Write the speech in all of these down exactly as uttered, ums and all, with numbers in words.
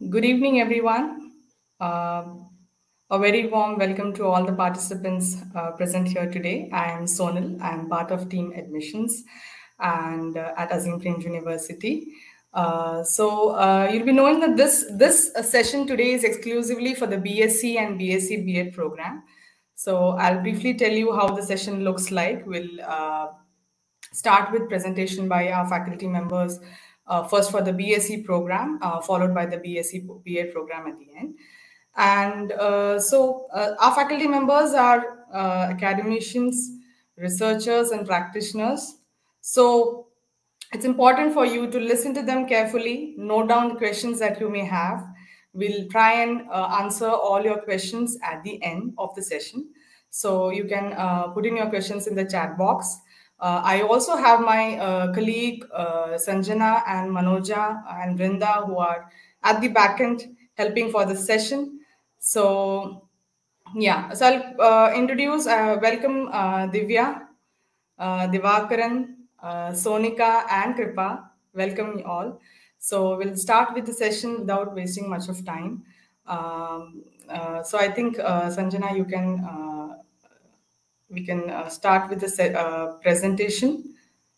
Good evening, everyone. Uh, a very warm welcome to all the participants uh, present here today. I am Sonal. I am part of team admissions and uh, at Azim Premji University. Uh, so uh, you'll be knowing that this this uh, session today is exclusively for the B S c and B S c B Ed program. So I'll briefly tell you how the session looks like. We'll uh, start with presentation by our faculty members, uh, first for the B S c program, uh, followed by the B S c B Ed program at the end. And uh, so uh, our faculty members are uh, academicians, researchers, and practitioners. So it's important for you to listen to them carefully, note down the questions that you may have. We'll try and uh, answer all your questions at the end of the session. So you can uh, put in your questions in the chat box. Uh, I also have my uh, colleague uh, Sanjana and Manoja and Vrinda who are at the back end helping for this session. So yeah, so I'll uh, introduce, uh, welcome uh, Divya, uh, Divakaran, uh, Sonika and Kripa. Welcome you all. So we'll start with the session without wasting much of time. Um, uh, so I think uh, Sanjana, you can uh, we can uh, start with the uh, presentation.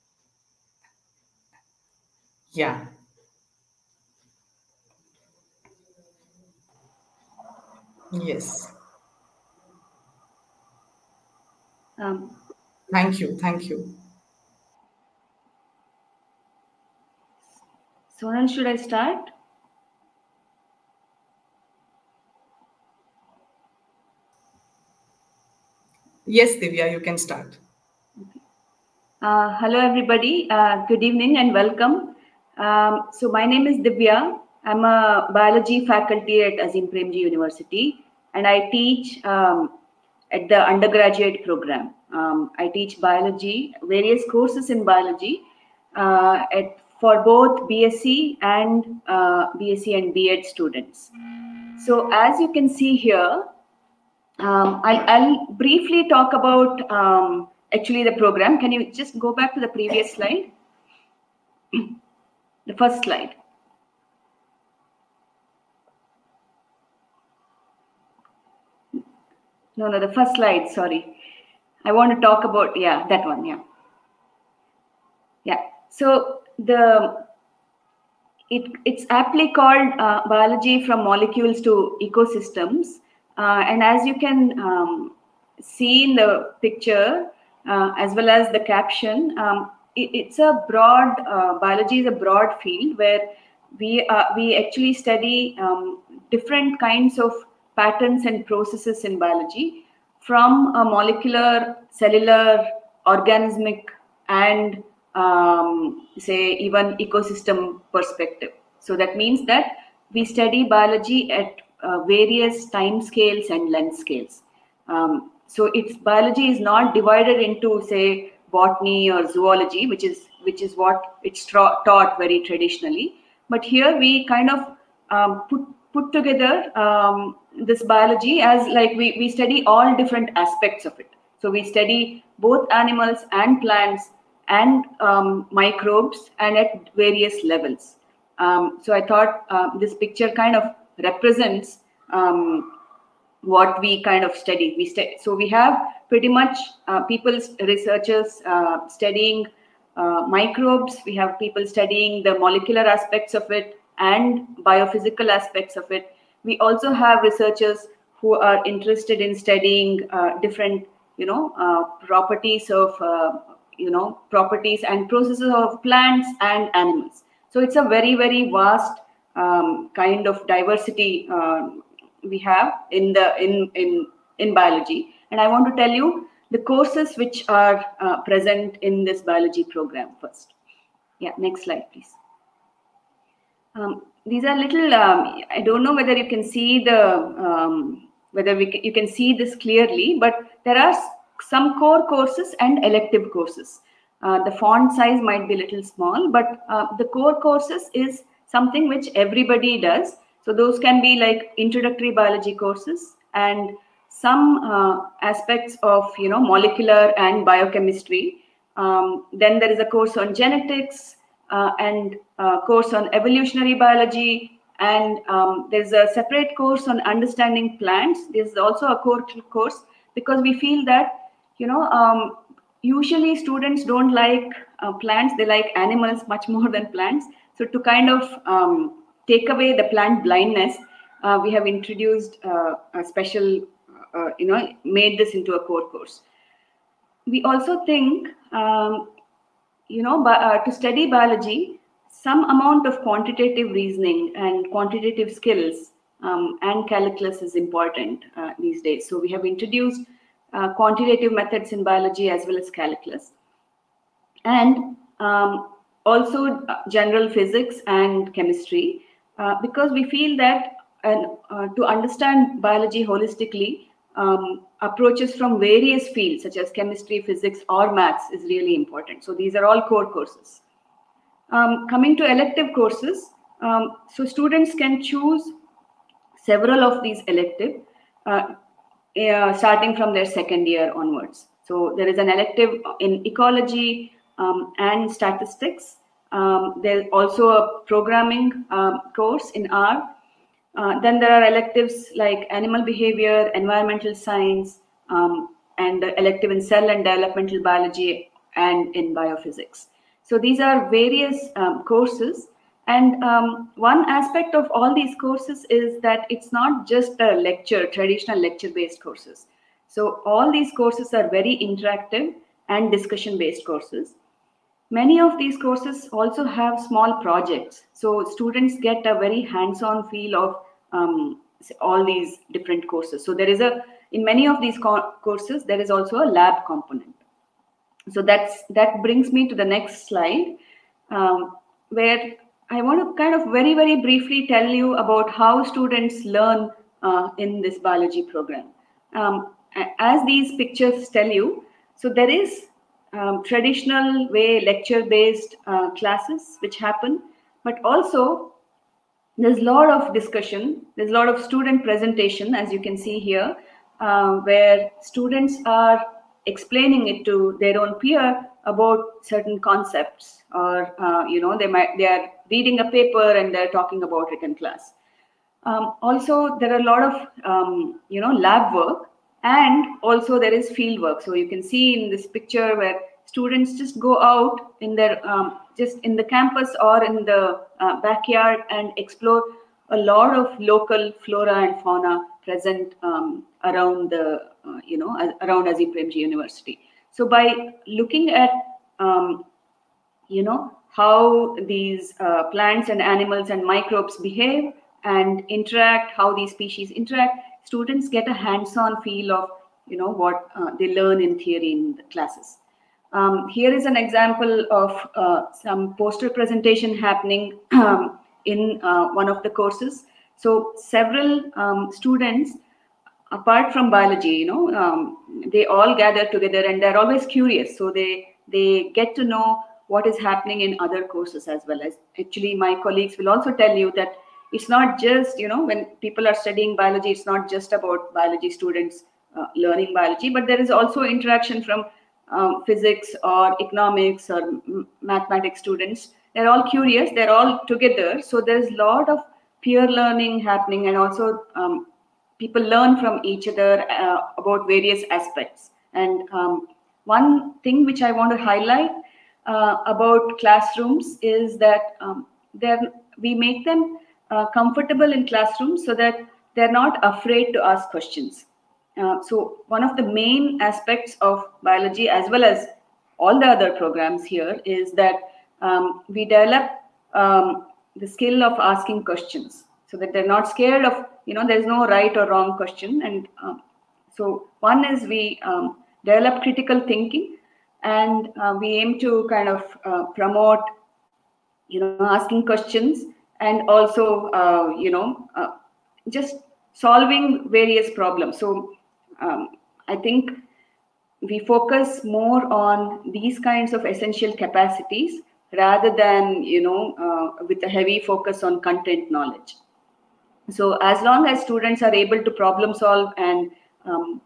Yeah. Yes. Um, thank you. Thank you. Sonal, should I start? Yes, Divya, you can start. Okay. Uh, hello, everybody. Uh, good evening and welcome. Um, so my name is Divya. I'm a biology faculty at Azim Premji University, and I teach um, at the undergraduate program. Um, I teach biology, various courses in biology uh, at, for both B S c and uh, B S c and B Ed students. So as you can see here, Um, I'll, I'll briefly talk about um, actually the program. Can you just go back to the previous slide? The first slide. No, no, the first slide, sorry. I want to talk about, yeah, that one, yeah. Yeah, so the it, it's aptly called uh, Biology from Molecules to Ecosystems. Uh, and as you can um, see in the picture, uh, as well as the caption, um, it, it's a broad, uh, biology is a broad field where we, uh, we actually study um, different kinds of patterns and processes in biology from a molecular, cellular, organismic, and um, say even ecosystem perspective. So that means that we study biology at uh, various time scales and length scales. Um, so its biology is not divided into say botany or zoology, which is which is what it's taught very traditionally. But here we kind of um, put put together um, this biology as like we, we study all different aspects of it. So we study both animals and plants and um, microbes and at various levels. Um, so I thought uh, this picture kind of represents um, what we kind of study. We st so we have pretty much uh, people, researchers uh, studying uh, microbes. We have people studying the molecular aspects of it and biophysical aspects of it. We also have researchers who are interested in studying uh, different, you know, uh, properties of, uh, you know, properties and processes of plants and animals. So it's a very, very vast um, kind of diversity uh, we have in the in in in biology. And I want to tell you the courses which are uh, present in this biology program first. Yeah, next slide, please. Um, these are little, um, I don't know whether you can see the, um, whether we can, you can see this clearly, but there are some core courses and elective courses. Uh, the font size might be a little small, but uh, the core courses is something which everybody does. So those can be like introductory biology courses and some uh, aspects of, you know, molecular and biochemistry. Um, then there is a course on genetics, Uh, and uh, course on evolutionary biology And um, there's a separate course on understanding plants. This is also a core course, because we feel that, you know, um, usually students don't like uh, plants, they like animals much more than plants. So to kind of um, take away the plant blindness, uh, we have introduced uh, a special, uh, you know, made this into a core course. We also think, um, you know, uh, to study biology, some amount of quantitative reasoning and quantitative skills um, and calculus is important uh, these days. So we have introduced uh, quantitative methods in biology as well as calculus. And um, also general physics and chemistry, uh, because we feel that uh, uh, to understand biology holistically, um, approaches from various fields such as chemistry, physics, or maths is really important. So these are all core courses. Um, coming to elective courses, um, so students can choose several of these elective, uh, uh, starting from their second year onwards. So there is an elective in ecology um, and statistics. Um, there's also a programming um, course in R. Uh, then there are electives like animal behavior, environmental science, um, and the elective in cell and developmental biology and in biophysics. So these are various um, courses. And um, one aspect of all these courses is that it's not just a lecture, traditional lecture-based courses. So all these courses are very interactive and discussion-based courses. Many of these courses also have small projects. So students get a very hands-on feel of um, all these different courses. So there is a, in many of these co courses, there is also a lab component. So that's, that brings me to the next slide, um, where I want to kind of very, very briefly tell you about how students learn uh, in this biology program. Um, as these pictures tell you, so there is um, traditional way lecture-based uh, classes which happen, but also there's a lot of discussion, there's a lot of student presentation, as you can see here, uh, where students are explaining it to their own peer about certain concepts, or uh, you know, they might they are reading a paper and they're talking about it in class. Um, also, there are a lot of um, you know, lab work, and also there is field work. So you can see in this picture where students just go out in their um, just in the campus or in the uh, backyard and explore a lot of local flora and fauna present um, around the uh, you know, around Azim Premji University. So by looking at um, you know, how these uh, plants and animals and microbes behave and interact, how these species interact, students get a hands-on feel of, you know, what uh, they learn in theory in the classes. Um, here is an example of uh, some poster presentation happening um, in uh, one of the courses. So several um, students, apart from biology, you know, um, they all gather together and they're always curious. So they, they get to know what is happening in other courses as well. As actually my colleagues will also tell you that it's not just, you know, when people are studying biology, it's not just about biology students uh, learning biology, but there is also interaction from um, physics or economics or mathematics students. They're all curious, they're all together. So there's a lot of peer learning happening, and also um, people learn from each other uh, about various aspects. And um, one thing which I want to highlight uh, about classrooms is that um, we make them uh, comfortable in classrooms so that they're not afraid to ask questions. Uh, so one of the main aspects of biology, as well as all the other programs here, is that um, we develop um, the skill of asking questions, so that they're not scared of, you know, there's no right or wrong question. And um, so one is we um, develop critical thinking, and uh, we aim to kind of uh, promote, you know, asking questions, and also, uh, you know, uh, just solving various problems. So um, I think we focus more on these kinds of essential capacities rather than, you know, uh, with a heavy focus on content knowledge. So as long as students are able to problem solve and um,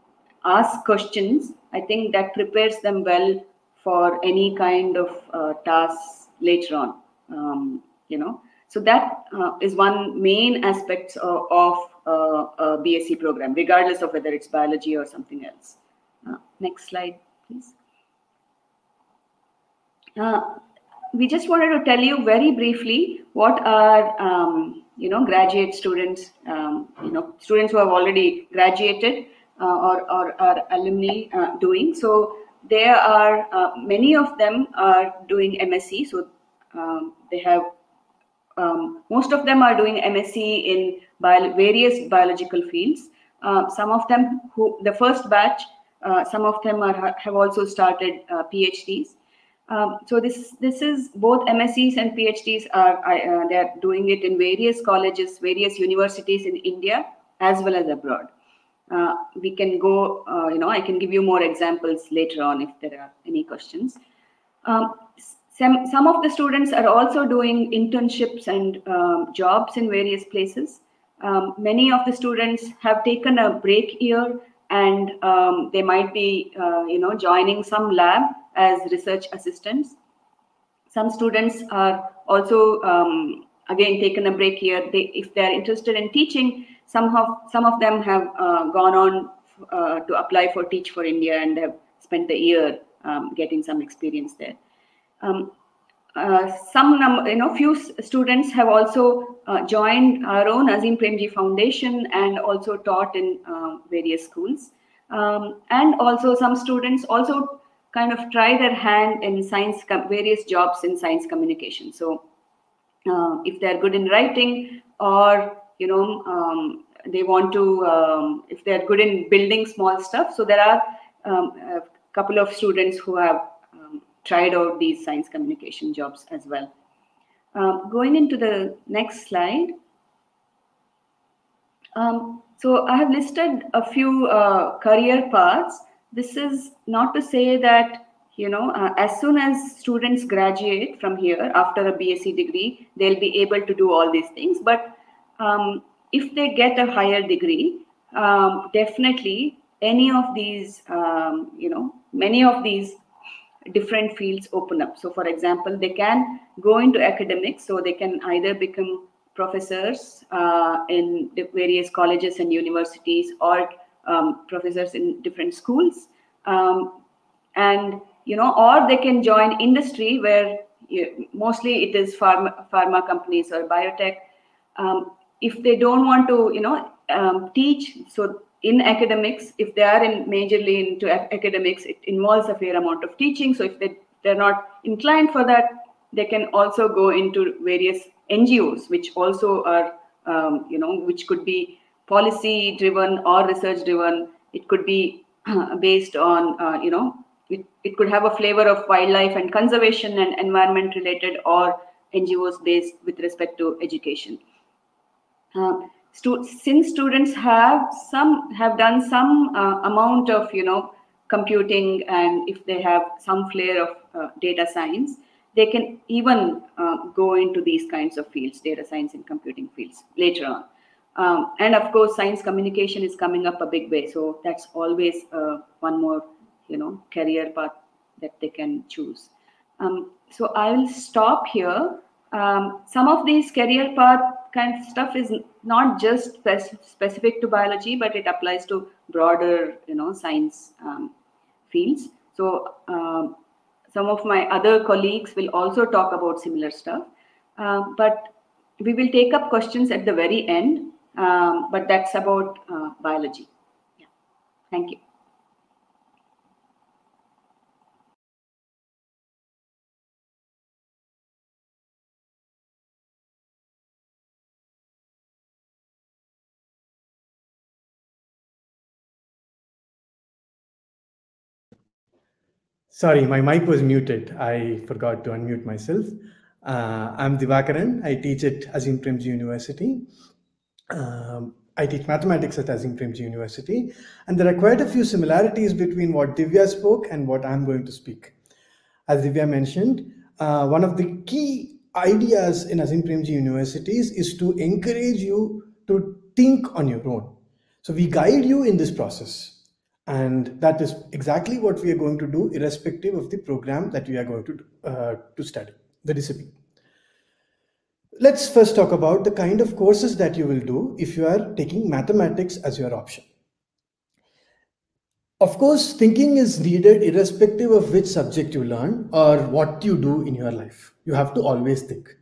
ask questions, I think that prepares them well for any kind of uh, tasks later on, um, you know. So that uh, is one main aspect of, of uh, a B S c program, regardless of whether it's biology or something else. Uh, next slide, please. Uh, we just wanted to tell you very briefly what our um, you know graduate students, um, you know students who have already graduated uh, or, or are alumni uh, doing. So there are uh, many of them are doing M S c. So um, they have um, most of them are doing M S c in bio various biological fields. Uh, some of them who the first batch, uh, some of them are have also started uh, PhDs. Um, so this this is both M S Cs and PhDs are uh, they are doing it in various colleges, various universities in India as well as abroad. Uh, we can go, uh, you know, I can give you more examples later on if there are any questions. Um, some some of the students are also doing internships and um, jobs in various places. Um, many of the students have taken a break year and um, they might be, uh, you know, joining some lab as research assistants. Some students are also, um, again, taken a break here. They, if they're interested in teaching, somehow some of them have uh, gone on uh, to apply for Teach for India and have spent the year um, getting some experience there. Um, uh, some number, you know, few students have also uh, joined our own Azim Premji Foundation and also taught in uh, various schools. Um, and also some students also kind of try their hand in science, various jobs in science communication. So uh, if they're good in writing or, you know, um, they want to, um, if they're good in building small stuff. So there are um, a couple of students who have um, tried out these science communication jobs as well. Uh, going into the next slide. Um, so I have listed a few uh, career paths. This is not to say that, you know, uh, as soon as students graduate from here after a B S c degree, they'll be able to do all these things. But um, if they get a higher degree, um, definitely any of these, um, you know, many of these different fields open up. So for example, they can go into academics, so they can either become professors uh, in the various colleges and universities or um, professors in different schools. Um, and, you know, or they can join industry where you, mostly it is pharma, pharma companies or biotech. Um, if they don't want to, you know, um, teach, so in academics, if they are in majorly into academics, it involves a fair amount of teaching. So if they, they're not inclined for that, they can also go into various N G Os, which also are, um, you know, which could be policy driven or research driven. It could be based on, uh, you know, it, it could have a flavor of wildlife and conservation and environment related, or N G Os based with respect to education. Uh, stu since students have some have done some uh, amount of, you know, computing, and if they have some flair of uh, data science, they can even uh, go into these kinds of fields, data science and computing fields later on. Um, and of course, science communication is coming up a big way. So that's always uh, one more, you know, career path that they can choose. Um, so I will stop here. Um, some of these career path kind of stuff is not just spec specific to biology, but it applies to broader, you know, science um, fields. So um, some of my other colleagues will also talk about similar stuff, uh, but we will take up questions at the very end. Um, but that's about uh, biology. Yeah. Thank you. Sorry, my mic was muted. I forgot to unmute myself. Uh, I'm Divakaran. I teach at Azim Premji University. Um, I teach mathematics at Azim Premji University. And there are quite a few similarities between what Divya spoke and what I'm going to speak. As Divya mentioned, uh, one of the key ideas in Azim Premji Universities is to encourage you to think on your own. So we guide you in this process. And that is exactly what we are going to do, irrespective of the program that we are going to, uh, to study, the discipline. let's first talk about the kind of courses that you will do if you are taking mathematics as your option. Of course, thinking is needed irrespective of which subject you learn or what you do in your life. You have to always think.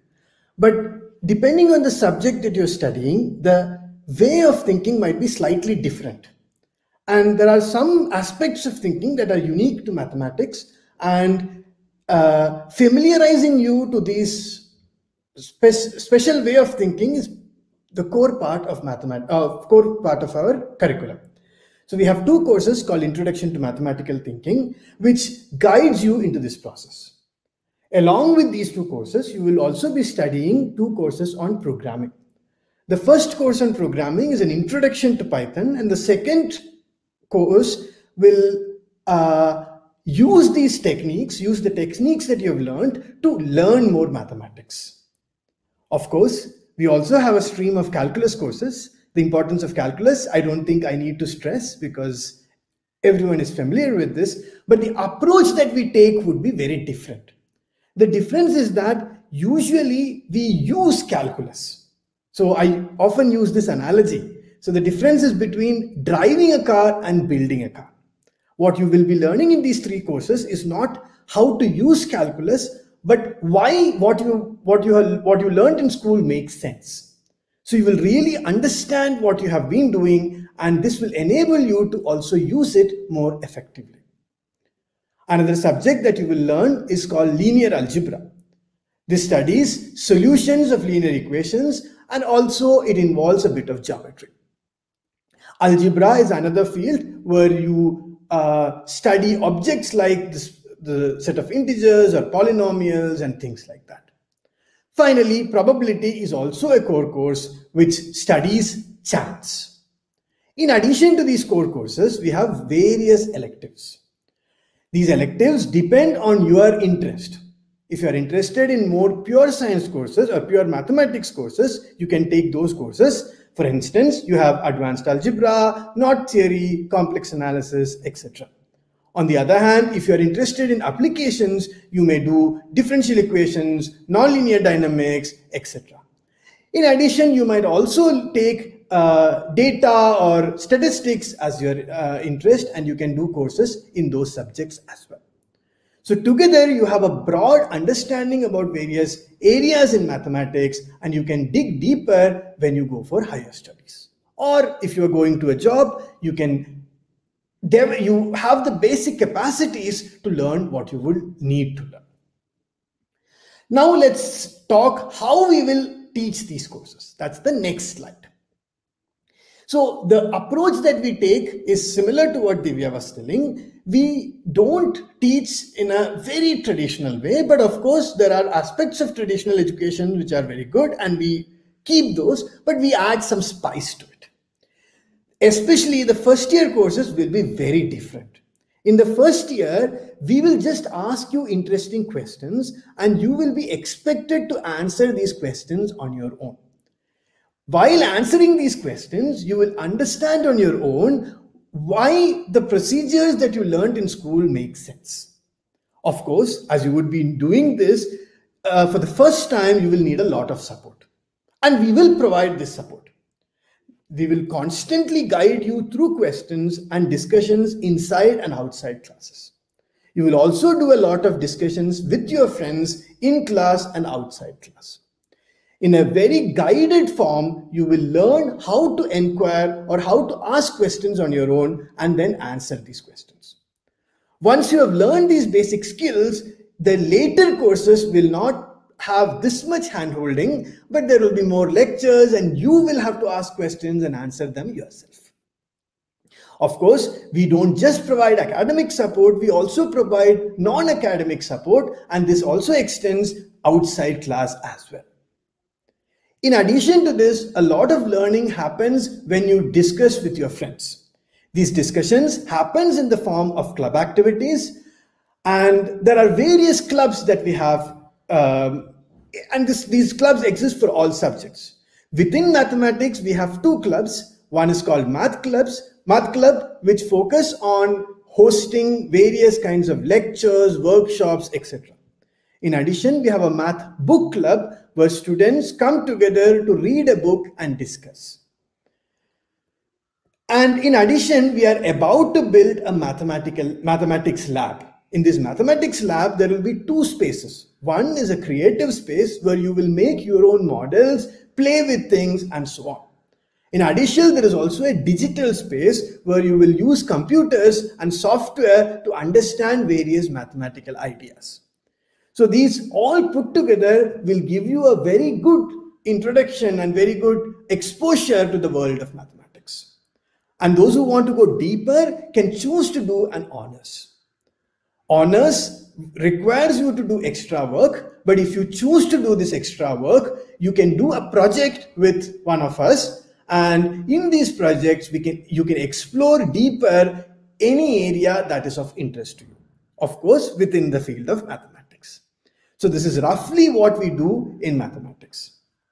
But depending on the subject that you're studying, the way of thinking might be slightly different. And there are some aspects of thinking that are unique to mathematics, and uh, familiarizing you to these spe special way of thinking is the core part of mathematics, uh, core part of our curriculum. So we have two courses called Introduction to Mathematical Thinking, which guides you into this process. Along with these two courses, you will also be studying two courses on programming. The first course on programming is an introduction to Python, and the second course will uh, use these techniques, use the techniques that you have learned to learn more mathematics. Of course, we also have a stream of calculus courses. The importance of calculus, I don't think I need to stress because everyone is familiar with this, but the approach that we take would be very different. The difference is that usually we use calculus. So I often use this analogy. So the difference is between driving a car and building a car. What you will be learning in these three courses is not how to use calculus, but why what you, what you, have, what you learned in school makes sense. So you will really understand what you have been doing, and this will enable you to also use it more effectively. Another subject that you will learn is called linear algebra. This studies solutions of linear equations, and also it involves a bit of geometry. Algebra is another field where you uh, study objects like this, the set of integers or polynomials and things like that. Finally, probability is also a core course which studies chance. In addition to these core courses, we have various electives. These electives depend on your interest. If you are interested in more pure science courses or pure mathematics courses, you can take those courses. For instance, you have advanced algebra, knot theory, complex analysis, et cetera. On the other hand, if you are interested in applications, you may do differential equations, nonlinear dynamics, et cetera. In addition, you might also take uh, data or statistics as your uh, interest, and you can do courses in those subjects as well. So together, you have a broad understanding about various areas in mathematics, and you can dig deeper when you go for higher studies. Or if you are going to a job, you can you have the basic capacities to learn what you will need to learn. Now let's talk how we will teach these courses. That's the next slide. So the approach that we take is similar to what Divya was telling. We don't teach in a very traditional way, but of course there are aspects of traditional education which are very good, and we keep those, but we add some spice to it. Especially the first year courses will be very different. In the first year, we will just ask you interesting questions, and you will be expected to answer these questions on your own. While answering these questions, you will understand on your own why the procedures that you learned in school make sense. Of course, as you would be doing this, uh, for the first time, you will need a lot of support. And we will provide this support. We will constantly guide you through questions and discussions inside and outside classes. You will also do a lot of discussions with your friends in class and outside class. In a very guided form, you will learn how to inquire or how to ask questions on your own and then answer these questions. Once you have learned these basic skills, the later courses will not have this much hand-holding, but there will be more lectures and you will have to ask questions and answer them yourself. Of course, we don't just provide academic support, we also provide non-academic support, and this also extends outside class as well. In addition to this, a lot of learning happens when you discuss with your friends. These discussions happens in the form of club activities, and there are various clubs that we have. Um, and this, these clubs exist for all subjects. Within mathematics, we have two clubs. One is called Math Clubs, Math Club, which focus on hosting various kinds of lectures, workshops, et cetera. In addition, we have a math book club where students come together to read a book and discuss. And in addition, we are about to build a mathematical mathematics lab. In this mathematics lab, there will be two spaces. One is a creative space where you will make your own models, play with things, and so on. In addition, there is also a digital space where you will use computers and software to understand various mathematical ideas. So these all put together will give you a very good introduction and very good exposure to the world of mathematics. And those who want to go deeper can choose to do an honors. Honors requires you to do extra work, but if you choose to do this extra work, you can do a project with one of us, and in these projects we can you can explore deeper any area that is of interest to you, of course within the field of mathematics. So this is roughly what we do in mathematics.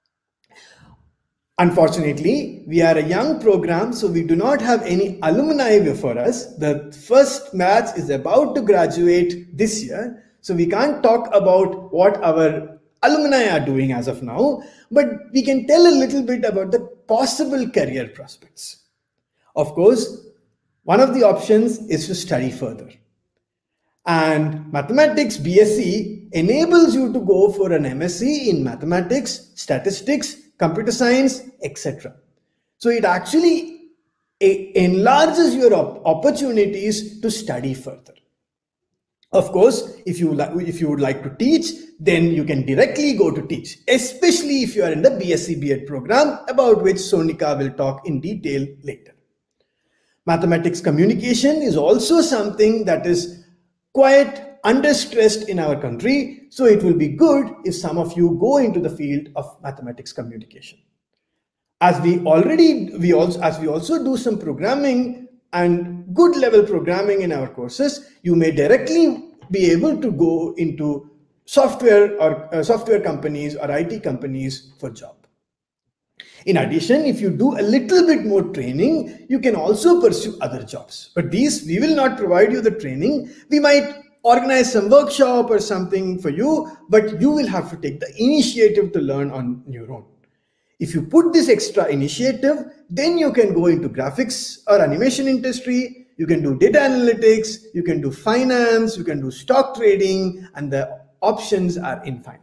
Unfortunately, we are a young program, so we do not have any alumni before us. The first batch is about to graduate this year, so we can't talk about what our alumni are doing as of now, but we can tell a little bit about the possible career prospects. Of course, one of the options is to study further. And Mathematics B S c enables you to go for an M S c in mathematics, statistics, computer science, et cetera. So it actually enlarges your opportunities to study further. Of course, if you, if you would like to teach, then you can directly go to teach, especially if you are in the B S c B Ed program, about which Sonika will talk in detail later. Mathematics communication is also something that is quite under-stressed in our country, so it will be good if some of you go into the field of mathematics communication. As we already, we also, as we also do some programming and good level programming in our courses, you may directly be able to go into software or uh, software companies or I T companies for job. In addition, if you do a little bit more training, you can also pursue other jobs. But these, we will not provide you the training. We might organize some workshop or something for you, but you will have to take the initiative to learn on your own. If you put this extra initiative, then you can go into graphics or animation industry, you can do data analytics, you can do finance, you can do stock trading, and the options are infinite.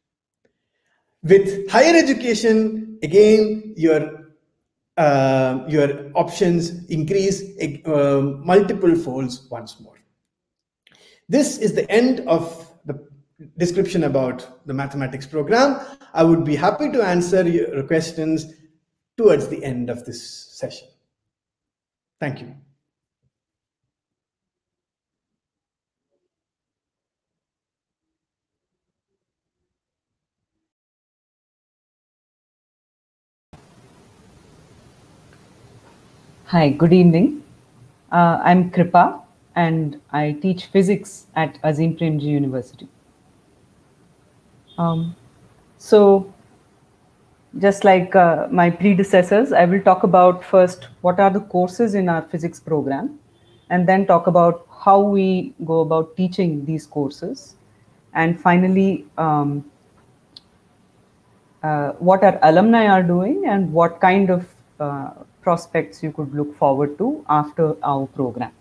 With higher education, again, your, uh, your options increase uh, multiple folds once more. This is the end of the description about the mathematics program. I would be happy to answer your questions towards the end of this session. Thank you. Hi, good evening. Uh, I'm Kripa and I teach physics at Azim Premji University. Um, so, just like uh, my predecessors, I will talk about first what are the courses in our physics program, and then talk about how we go about teaching these courses, and finally um, uh, what our alumni are doing and what kind of uh, prospects you could look forward to after our program.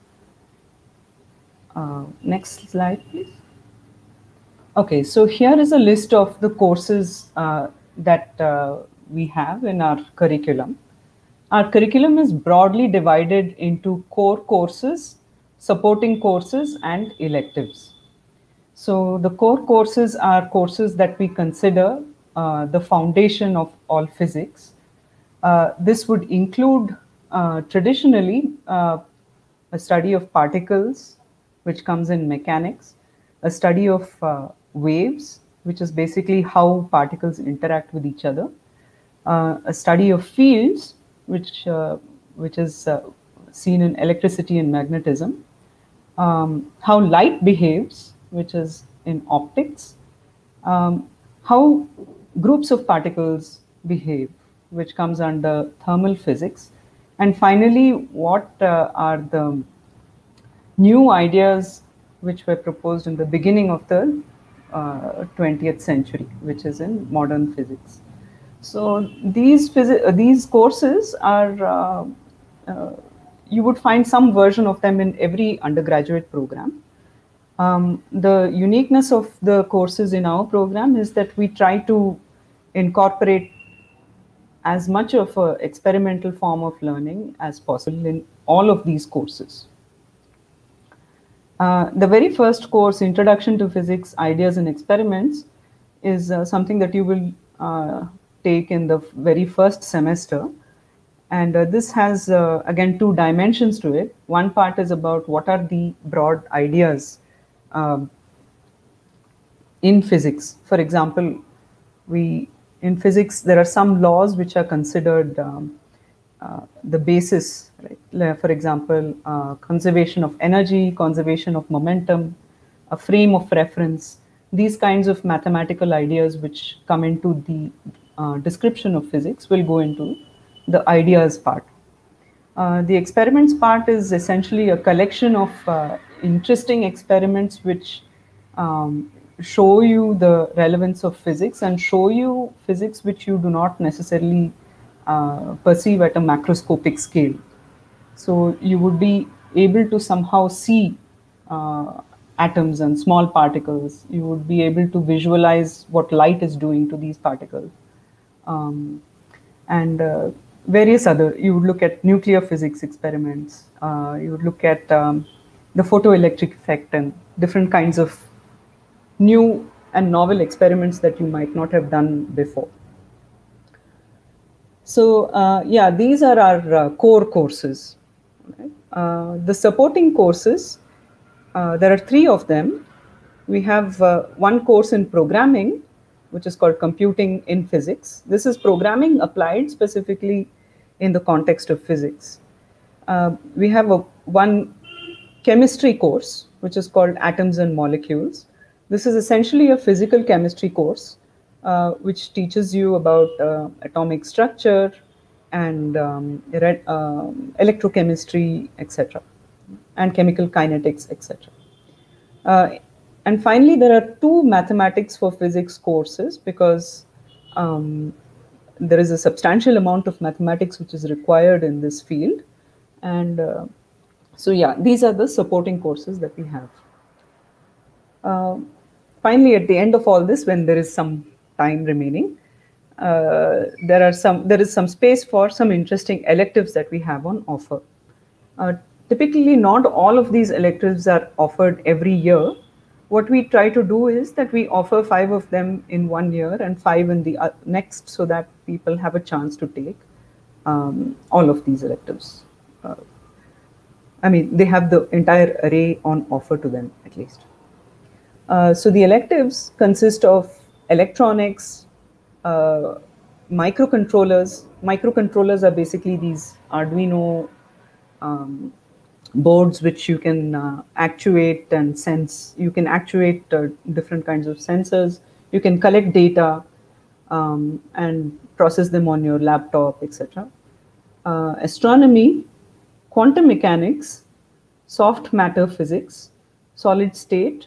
Uh, next slide, please. Okay, so here is a list of the courses uh, that uh, we have in our curriculum. Our curriculum is broadly divided into core courses, supporting courses, and electives. So the core courses are courses that we consider uh, the foundation of all physics. Uh, this would include uh, traditionally uh, a study of particles, which comes in mechanics, a study of uh, waves, which is basically how particles interact with each other, uh, a study of fields, which, uh, which is uh, seen in electricity and magnetism, um, how light behaves, which is in optics, um, how groups of particles behave, which comes under thermal physics, and finally, what uh, are the new ideas which were proposed in the beginning of the uh, twentieth century, which is in modern physics. So these phys- these courses are, uh, uh, you would find some version of them in every undergraduate program. Um, the uniqueness of the courses in our program is that we try to incorporate as much of an experimental form of learning as possible in all of these courses. Uh, the very first course, Introduction to Physics, Ideas and Experiments, is uh, something that you will uh, take in the very first semester. And uh, this has, uh, again, two dimensions to it. One part is about what are the broad ideas um, in physics. For example, we in physics, there are some laws which are considered um, uh, the basis, right? For example, uh, conservation of energy, conservation of momentum, a frame of reference, these kinds of mathematical ideas which come into the uh, description of physics will go into the ideas part. Uh, the experiments part is essentially a collection of uh, interesting experiments which um, show you the relevance of physics and show you physics which you do not necessarily uh, perceive at a macroscopic scale. So you would be able to somehow see uh, atoms and small particles. You would be able to visualize what light is doing to these particles. Um, and uh, various other, you would look at nuclear physics experiments, uh, you would look at um, the photoelectric effect and different kinds of new and novel experiments that you might not have done before. So uh, yeah, these are our uh, core courses. Right? Uh, the supporting courses, uh, there are three of them. We have uh, one course in programming, which is called Computing in Physics. This is programming applied specifically in the context of physics. Uh, we have a, one chemistry course, which is called Atoms and Molecules. This is essentially a physical chemistry course, uh, which teaches you about uh, atomic structure and um, uh, electrochemistry, et cetera, and chemical kinetics, et cetera. Uh, and finally, there are two mathematics for physics courses because um, there is a substantial amount of mathematics which is required in this field. And uh, so, yeah, these are the supporting courses that we have. Uh, finally, at the end of all this, when there is some time remaining, uh, there are some there is some space for some interesting electives that we have on offer. Uh, typically, not all of these electives are offered every year. What we try to do is that we offer five of them in one year and five in the next, so that people have a chance to take um, all of these electives. Uh, I mean, they have the entire array on offer to them, at least. Uh, so the electives consist of electronics, uh, microcontrollers. Microcontrollers are basically these Arduino um, boards which you can uh, actuate and sense. You can actuate uh, different kinds of sensors. You can collect data um, and process them on your laptop, et cetera. Uh, astronomy, quantum mechanics, soft matter physics, solid state,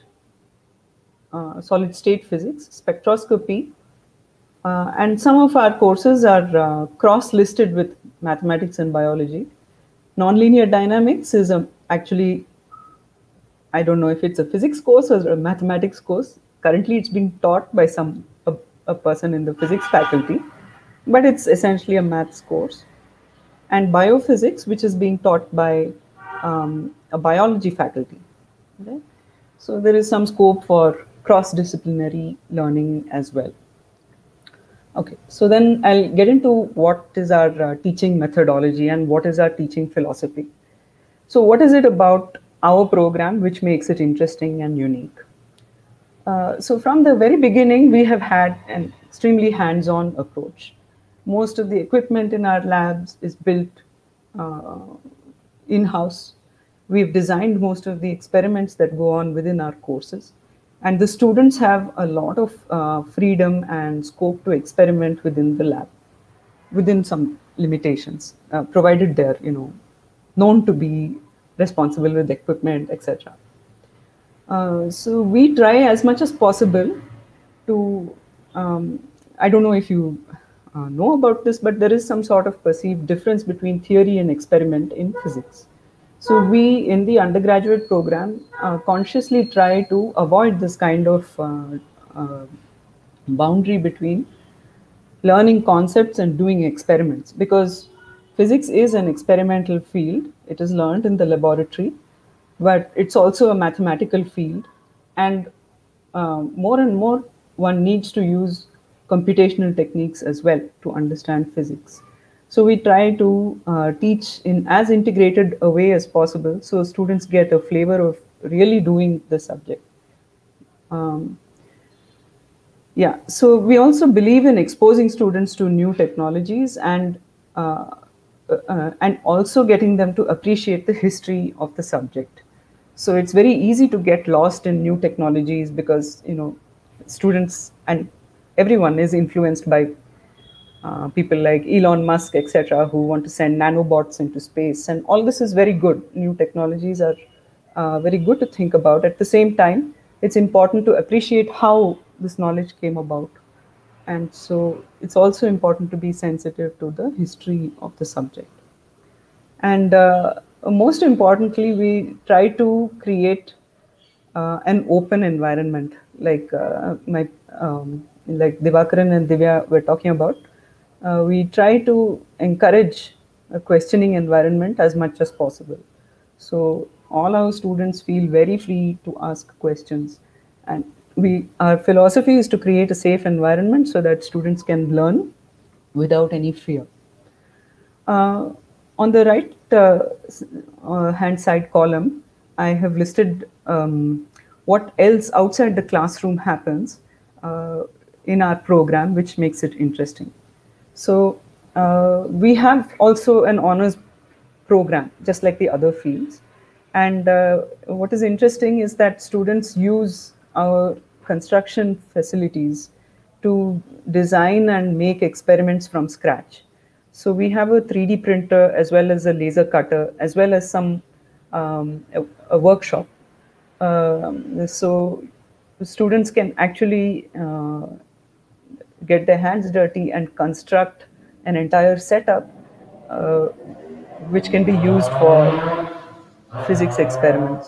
uh, solid state physics, spectroscopy, uh, and some of our courses are uh, cross-listed with mathematics and biology. Nonlinear dynamics is a, actually, I don't know if it's a physics course or a mathematics course. Currently, it's being taught by some a, a person in the physics faculty, but it's essentially a maths course. And biophysics, which is being taught by um, a biology faculty. Okay? So there is some scope for cross-disciplinary learning as well. Okay, so then I'll get into what is our uh, teaching methodology and what is our teaching philosophy. So what is it about our program which makes it interesting and unique? Uh, so from the very beginning, we have had an extremely hands-on approach. Most of the equipment in our labs is built uh, in-house. We've designed most of the experiments that go on within our courses. And the students have a lot of uh, freedom and scope to experiment within the lab, within some limitations, uh, provided they're, you know, known to be responsible with equipment, et cetera. Uh, so we try as much as possible to, um, I don't know if you uh, know about this, but there is some sort of perceived difference between theory and experiment in physics. So we in the undergraduate program uh, consciously try to avoid this kind of uh, uh, boundary between learning concepts and doing experiments, because physics is an experimental field. It is learned in the laboratory, but it's also a mathematical field, and uh, more and more one needs to use computational techniques as well to understand physics. So we try to uh, teach in as integrated a way as possible, so students get a flavor of really doing the subject. Um, Yeah, so we also believe in exposing students to new technologies and uh, uh, and also getting them to appreciate the history of the subject. So it's very easy to get lost in new technologies because you know students and everyone is influenced by uh, people like Elon Musk, et cetera, who want to send nanobots into space, and all this is very good. New technologies are uh, very good to think about. At the same time, it's important to appreciate how this knowledge came about, and so it's also important to be sensitive to the history of the subject. And uh, most importantly, we try to create uh, an open environment, like uh, my um, like Divakaran and Divya were talking about. Uh, we try to encourage a questioning environment as much as possible. So all our students feel very free to ask questions, and we our philosophy is to create a safe environment so that students can learn without any fear. Uh, on the right uh, uh, hand side column, I have listed um, what else outside the classroom happens uh, in our program, which makes it interesting. So uh, we have also an honors program, just like the other fields. And uh, what is interesting is that students use our construction facilities to design and make experiments from scratch. So we have a three D printer as well as a laser cutter, as well as some um, a, a workshop. Um, so students can actually uh, get their hands dirty and construct an entire setup uh, which can be used for physics experiments.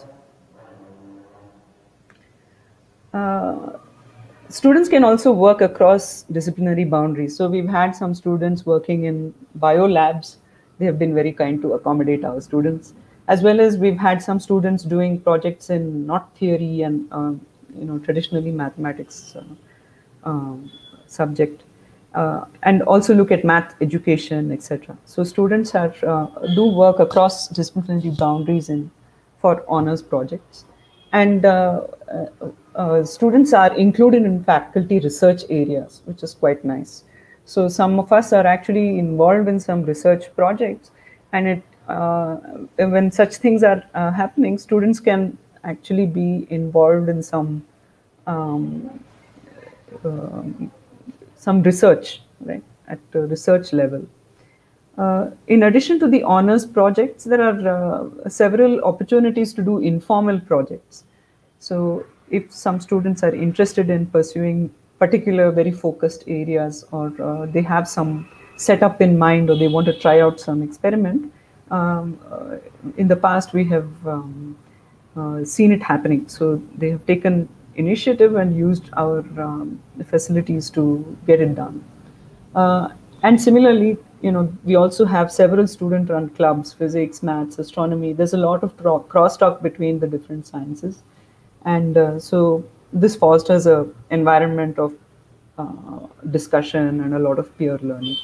Uh, students can also work across disciplinary boundaries. So we've had some students working in bio labs. They have been very kind to accommodate our students, as well as we've had some students doing projects in not theory and um, you know traditionally mathematics uh, um, subject, uh, and also look at math education, et cetera. So students are uh, do work across disciplinary boundaries in for honors projects, and uh, uh, uh, students are included in faculty research areas, which is quite nice. So some of us are actually involved in some research projects, and it uh, when such things are uh, happening, students can actually be involved in some um, uh, some research, right, at the research level. Uh, in addition to the honors projects, there are uh, several opportunities to do informal projects. So if some students are interested in pursuing particular very focused areas, or uh, they have some setup in mind, or they want to try out some experiment, um, uh, in the past we have um, uh, seen it happening. So they have taken initiative and used our um, facilities to get it done. Uh, and similarly, you know, we also have several student-run clubs: physics, maths, astronomy. There's a lot of crosstalk between the different sciences, and uh, so this fosters a environment of uh, discussion and a lot of peer learning.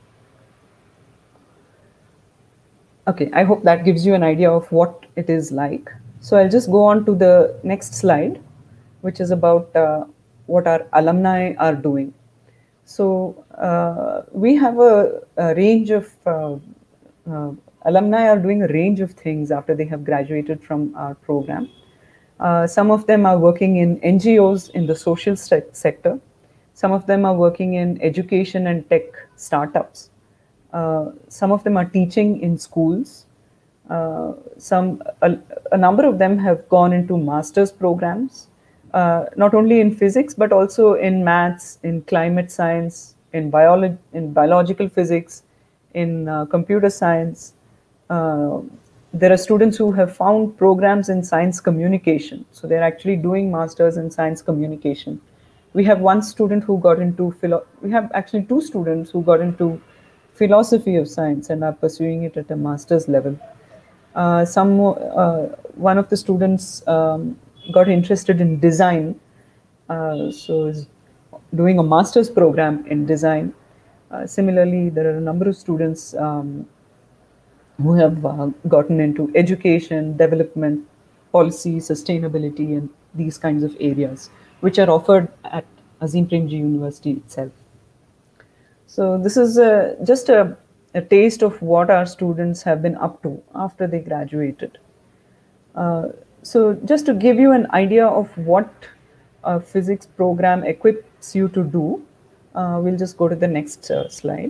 Okay, I hope that gives you an idea of what it is like. So I'll just go on to the next slide, which is about uh, what our alumni are doing. So uh, we have a, a range of uh, uh, alumni are doing a range of things after they have graduated from our program. Uh, some of them are working in N G Os in the social se sector. Some of them are working in education and tech startups. Uh, some of them are teaching in schools. Uh, some a, a number of them have gone into master's programs, uh, not only in physics but also in maths, in climate science, in biology, in biological physics, in uh, computer science. Uh, there are students who have found programs in science communication, so they're actually doing masters in science communication. We have one student who got into philo- we have actually two students who got into philosophy of science and are pursuing it at a master's level. Uh, some uh, one of the students um, got interested in design, uh, so is doing a master's program in design. Uh, similarly, there are a number of students um, who have uh, gotten into education, development, policy, sustainability, and these kinds of areas, which are offered at Azim Premji University itself. So this is a, just a, a taste of what our students have been up to after they graduated. Uh, so just to give you an idea of what a physics program equips you to do, uh, we'll just go to the next uh, slide.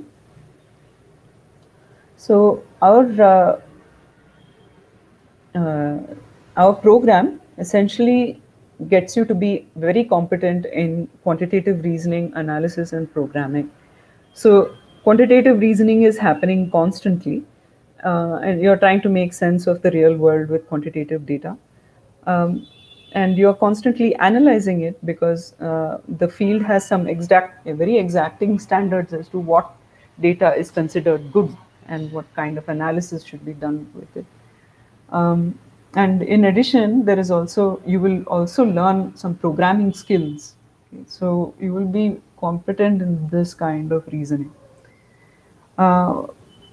So our uh, uh, our program essentially gets you to be very competent in quantitative reasoning, analysis, and programming. So quantitative reasoning is happening constantly, uh, and you're trying to make sense of the real world with quantitative data. Um, and you're constantly analyzing it because uh, the field has some exact, very exacting standards as to what data is considered good and what kind of analysis should be done with it. Um, and in addition, there is also, you will also learn some programming skills. Okay? So you will be competent in this kind of reasoning. Uh,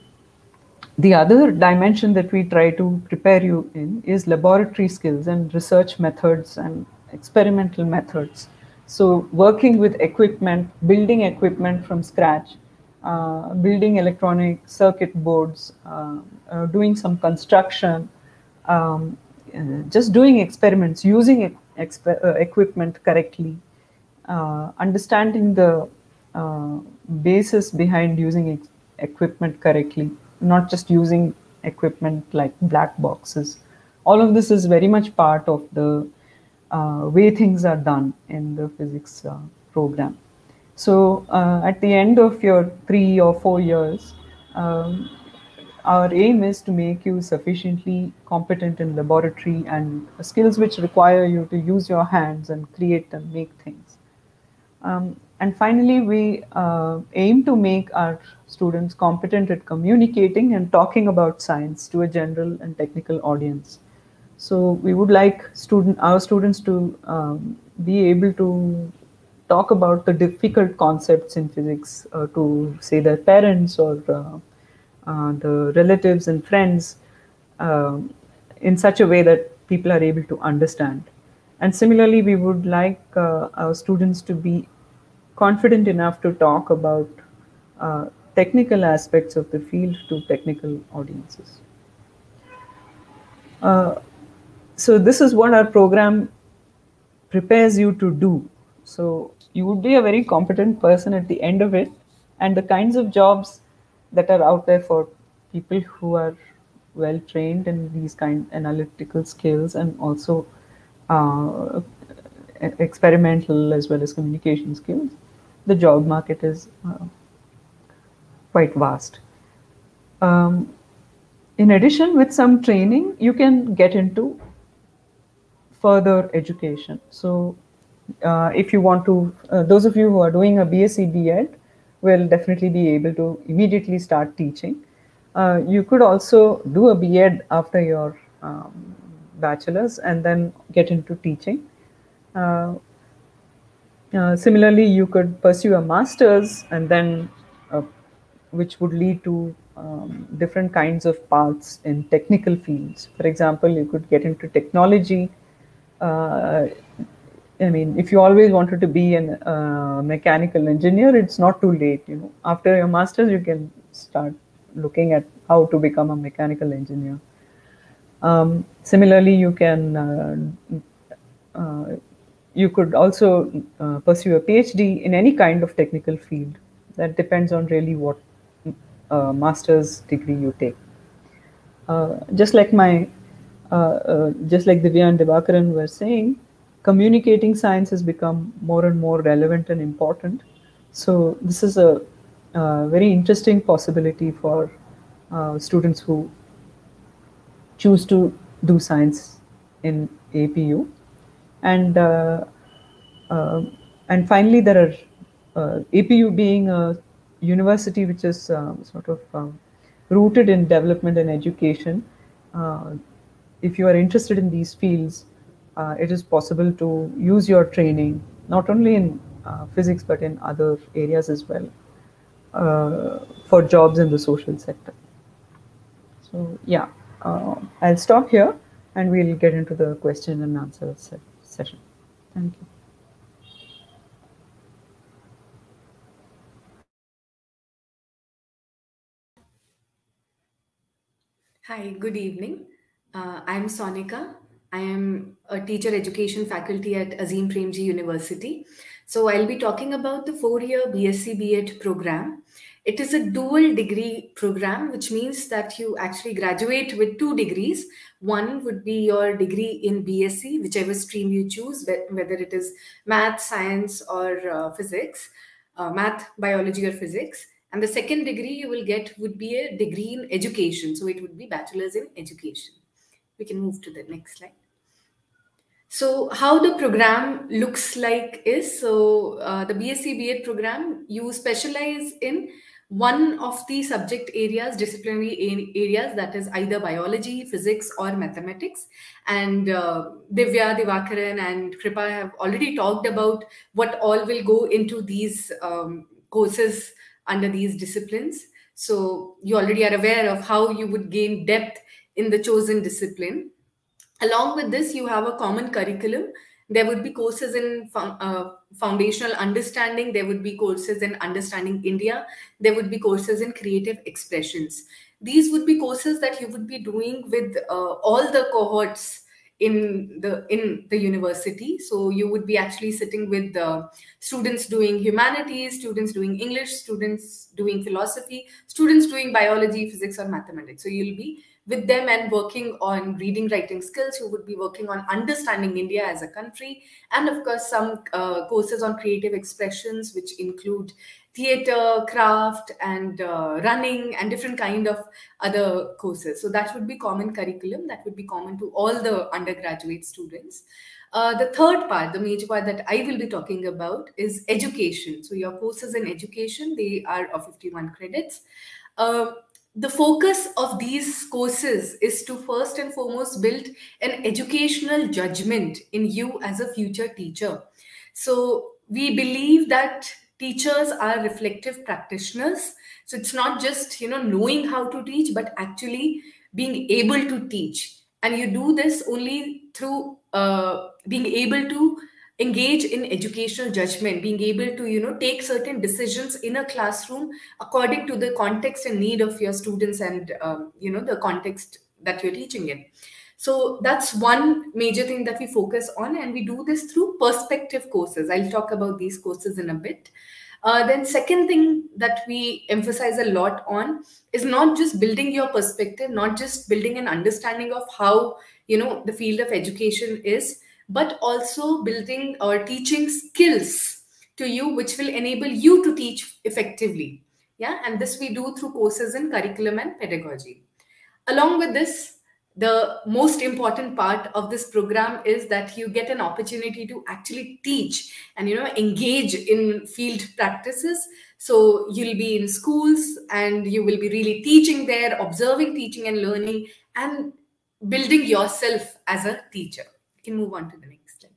the other dimension that we try to prepare you in is laboratory skills and research methods and experimental methods. So working with equipment, building equipment from scratch, uh, building electronic circuit boards, uh, uh, doing some construction, um, uh, just doing experiments, using exper uh, equipment correctly, uh, understanding the uh, basis behind using ex equipment correctly, not just using equipment like black boxes. All of this is very much part of the uh, way things are done in the physics uh, program. So uh, at the end of your three or four years, um, our aim is to make you sufficiently competent in laboratory and skills which require you to use your hands and create and make things. Um, and finally, we uh, aim to make our students competent at communicating and talking about science to a general and technical audience. So we would like student, our students to um, be able to talk about the difficult concepts in physics uh, to, say, their parents or uh, uh, the relatives and friends uh, in such a way that people are able to understand. And similarly, we would like uh, our students to be confident enough to talk about uh, technical aspects of the field to technical audiences. Uh, so this is what our program prepares you to do. So you would be a very competent person at the end of it, and the kinds of jobs that are out there for people who are well trained in these kind of analytical skills and also uh, experimental as well as communication skills, the job market is uh, quite vast. Um, in addition, with some training, you can get into further education. So uh, if you want to, uh, those of you who are doing a BSc B Ed will definitely be able to immediately start teaching. Uh, you could also do a B Ed after your um, bachelor's and then get into teaching. Uh, uh, similarly, you could pursue a master's and then uh, which would lead to um, different kinds of paths in technical fields. For example, you could get into technology. Uh, I mean, if you always wanted to be a uh, mechanical engineer, it's not too late. You know, after your master's, you can start looking at how to become a mechanical engineer. Um, similarly, you can uh, uh, you could also uh, pursue a PhD in any kind of technical field. That depends on really what uh, master's degree you take. uh, just like my, uh, uh, just like Divya and Divakaran were saying, communicating science has become more and more relevant and important. So this is a, a very interesting possibility for uh, students who choose to do science in A P U. And uh, uh, and finally, there are uh, A P U being a university which is um, sort of um, rooted in development and education. Uh, if you are interested in these fields, uh, it is possible to use your training not only in uh, physics but in other areas as well uh, for jobs in the social sector. So yeah, uh, I'll stop here and we'll get into the question and answer se session. Thank you. Hi, good evening. Uh, I'm Sonika. I am a teacher education faculty at Azim Premji University. So I'll be talking about the four-year B S c B Ed program. It is a dual degree program, which means that you actually graduate with two degrees. One would be your degree in B S c, whichever stream you choose, whether it is math, science, or uh, physics, uh, math, biology, or physics. And the second degree you will get would be a degree in education. So it would be bachelor's in education. We can move to the next slide. So how the program looks like is, so uh, the B S c B Ed program, you specialize in one of the subject areas, disciplinary areas, that is either biology, physics, or mathematics. And uh, Divya, Divakaran, and Kripa have already talked about what all will go into these um, courses under these disciplines. So you already are aware of how you would gain depth in the chosen discipline. Along with this, you have a common curriculum. There would be courses in uh, foundational understanding. There would be courses in understanding India. There would be courses in creative expressions. These would be courses that you would be doing with uh, all the cohorts in the in the university. So you would be actually sitting with the students doing humanities, students doing English, students doing philosophy, students doing biology, physics, or mathematics. So you'll be with them and working on reading, writing skills. You would be working on understanding India as a country, and of course some uh, courses on creative expressions, which include theater, craft, and uh, running, and different kind of other courses. So that would be common curriculum. That would be common to all the undergraduate students. Uh, the third part, the major part that I will be talking about, is education. So your courses in education, they are of fifty-one credits. Uh, the focus of these courses is to first and foremost build an educational judgment in you as a future teacher. So we believe that teachers are reflective practitioners. So it's not just, you know, knowing how to teach, but actually being able to teach. And you do this only through uh, being able to engage in educational judgment, being able to, you know, take certain decisions in a classroom according to the context and need of your students and, um, you know, the context that you're teaching in. So that's one major thing that we focus on, and we do this through perspective courses. I'll talk about these courses in a bit. Uh, then second thing that we emphasize a lot on is not just building your perspective, not just building an understanding of how, you know, the field of education is, but also building or teaching skills to you, which will enable you to teach effectively. Yeah, and this we do through courses in curriculum and pedagogy. Along with this, the most important part of this program is that you get an opportunity to actually teach and, you know, engage in field practices. So you'll be in schools and you will be really teaching there, observing, teaching and learning, and building yourself as a teacher. You can move on to the next slide.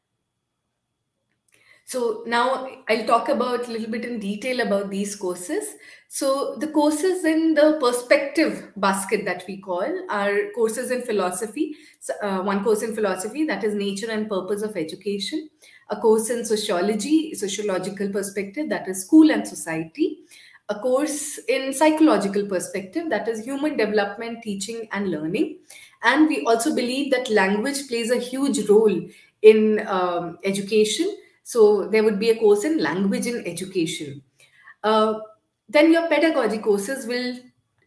So now I'll talk about a little bit in detail about these courses. So the courses in the perspective basket that we call are courses in philosophy. So, uh, one course in philosophy, that is nature and purpose of education. A course in sociology, sociological perspective, that is school and society. A course in psychological perspective, that is human development, teaching and learning. And we also believe that language plays a huge role in um, education. So there would be a course in language in education. Uh, then your pedagogy courses will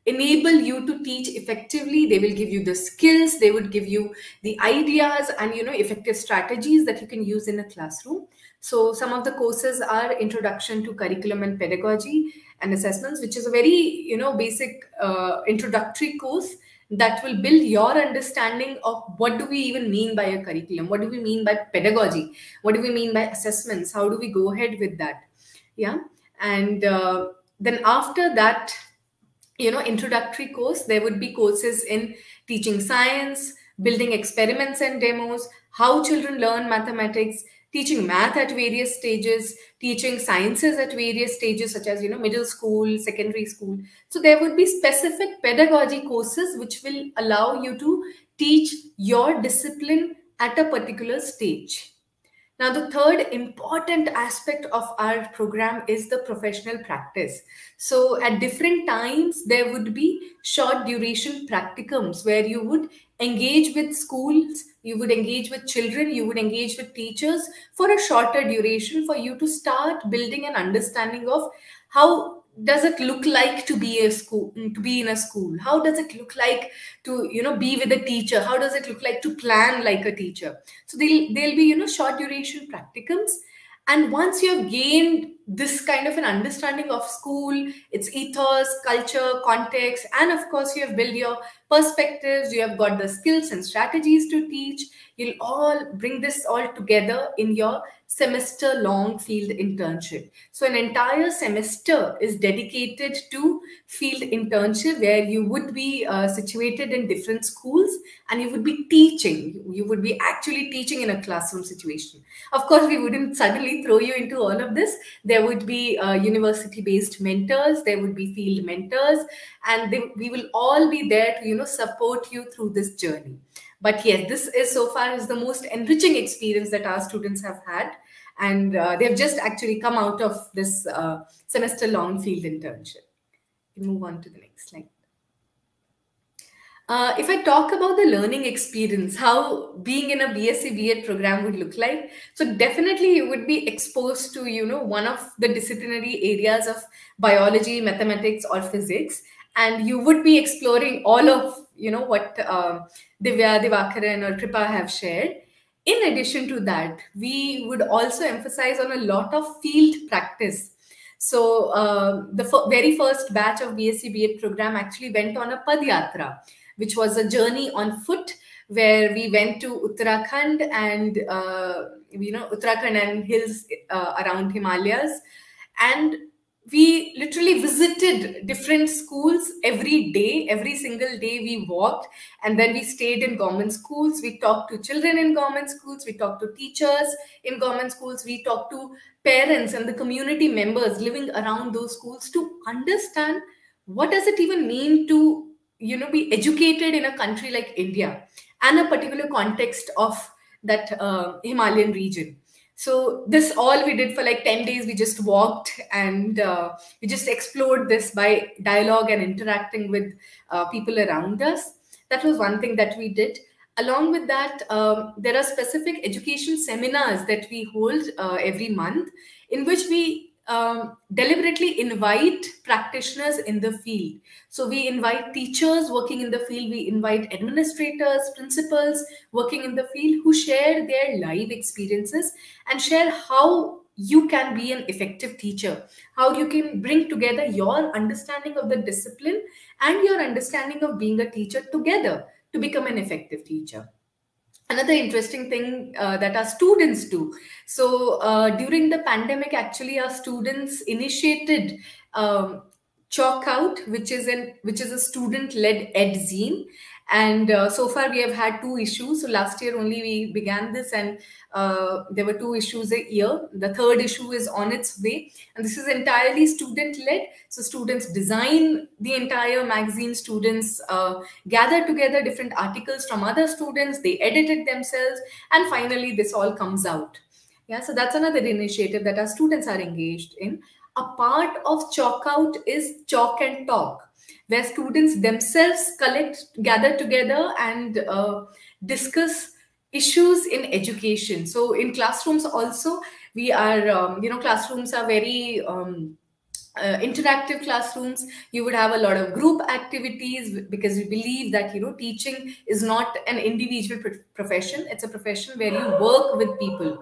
enable you to teach effectively. They will give you the skills, they would give you the ideas and, you know, effective strategies that you can use in a classroom. So some of the courses are Introduction to Curriculum and Pedagogy and Assessments, which is a very, you know, basic uh, introductory course that will build your understanding of what do we even mean by a curriculum, what do we mean by pedagogy, what do we mean by assessments, how do we go ahead with that. Yeah. And uh, then after that, you know, introductory course, there would be courses in teaching science, building experiments and demos, how children learn mathematics, teaching math at various stages, teaching sciences at various stages, such as, you know, middle school, secondary school. So there would be specific pedagogy courses which will allow you to teach your discipline at a particular stage. Now, the third important aspect of our program is the professional practice. So at different times, there would be short duration practicums where you would engage with schools, you would engage with children, you would engage with teachers for a shorter duration for you to start building an understanding of how does it look like to be a school, to be in a school? How does it look like to, you know, be with a teacher? How does it look like to plan like a teacher? So they'll, they'll be, you know, short duration practicums. And once you have gained this kind of an understanding of school, its ethos, culture, context, and of course you have built your perspectives, you have got the skills and strategies to teach, you'll all bring this all together in your semester long field internship. So an entire semester is dedicated to field internship where you would be uh, situated in different schools and you would be teaching. You would be actually teaching in a classroom situation. Of course, we wouldn't suddenly throw you into all of this. There would be uh, university-based mentors, there would be field mentors, and they, we will all be there to, you know, support you through this journey. But yes, this is so far is the most enriching experience that our students have had. And uh, they've just actually come out of this uh, semester-long field internship. We move on to the next slide. Uh, if I talk about the learning experience, how being in a B S c B Ed program would look like, so definitely you would be exposed to, you know, one of the disciplinary areas of biology, mathematics, or physics, and you would be exploring all of, you know, what uh, Divya, Divakaran, or Kripa have shared. In addition to that, we would also emphasize on a lot of field practice. So uh, the very first batch of B S c B Ed program actually went on a Padyatra, which was a journey on foot where we went to Uttarakhand and, uh, you know, Uttarakhand and hills uh, around Himalayas. And we literally visited different schools every day, every single day we walked, and then we stayed in government schools. We talked to children in government schools, we talked to teachers in government schools, we talked to parents and the community members living around those schools to understand what does it even mean to, you know, be educated in a country like India and a particular context of that uh, Himalayan region. So this all we did for like ten days. We just walked and uh, we just explored this by dialogue and interacting with uh, people around us. That was one thing that we did. Along with that, um, there are specific education seminars that we hold uh, every month in which we um, deliberately invite practitioners in the field. So we invite teachers working in the field, we invite administrators, principals working in the field who share their live experiences and share how you can be an effective teacher, how you can bring together your understanding of the discipline and your understanding of being a teacher together to become an effective teacher. Another interesting thing uh, that our students do. So uh, during the pandemic, actually, our students initiated um, Chalk Out, which is an which is a student-led edzine. And uh, so far we have had two issues. So last year only we began this, and uh, there were two issues a year. The third issue is on its way, and this is entirely student-led. So students design the entire magazine, students uh, gather together different articles from other students, they edit it themselves, and finally this all comes out. Yeah, so that's another initiative that our students are engaged in. A part of Chalk Out is Chalk and Talk, where students themselves collect, gather together and uh, discuss issues in education. So in classrooms also, we are, um, you know, classrooms are very um, Uh, interactive classrooms. You would have a lot of group activities, because we believe that, you know, teaching is not an individual pro profession. It's a profession where you work with people.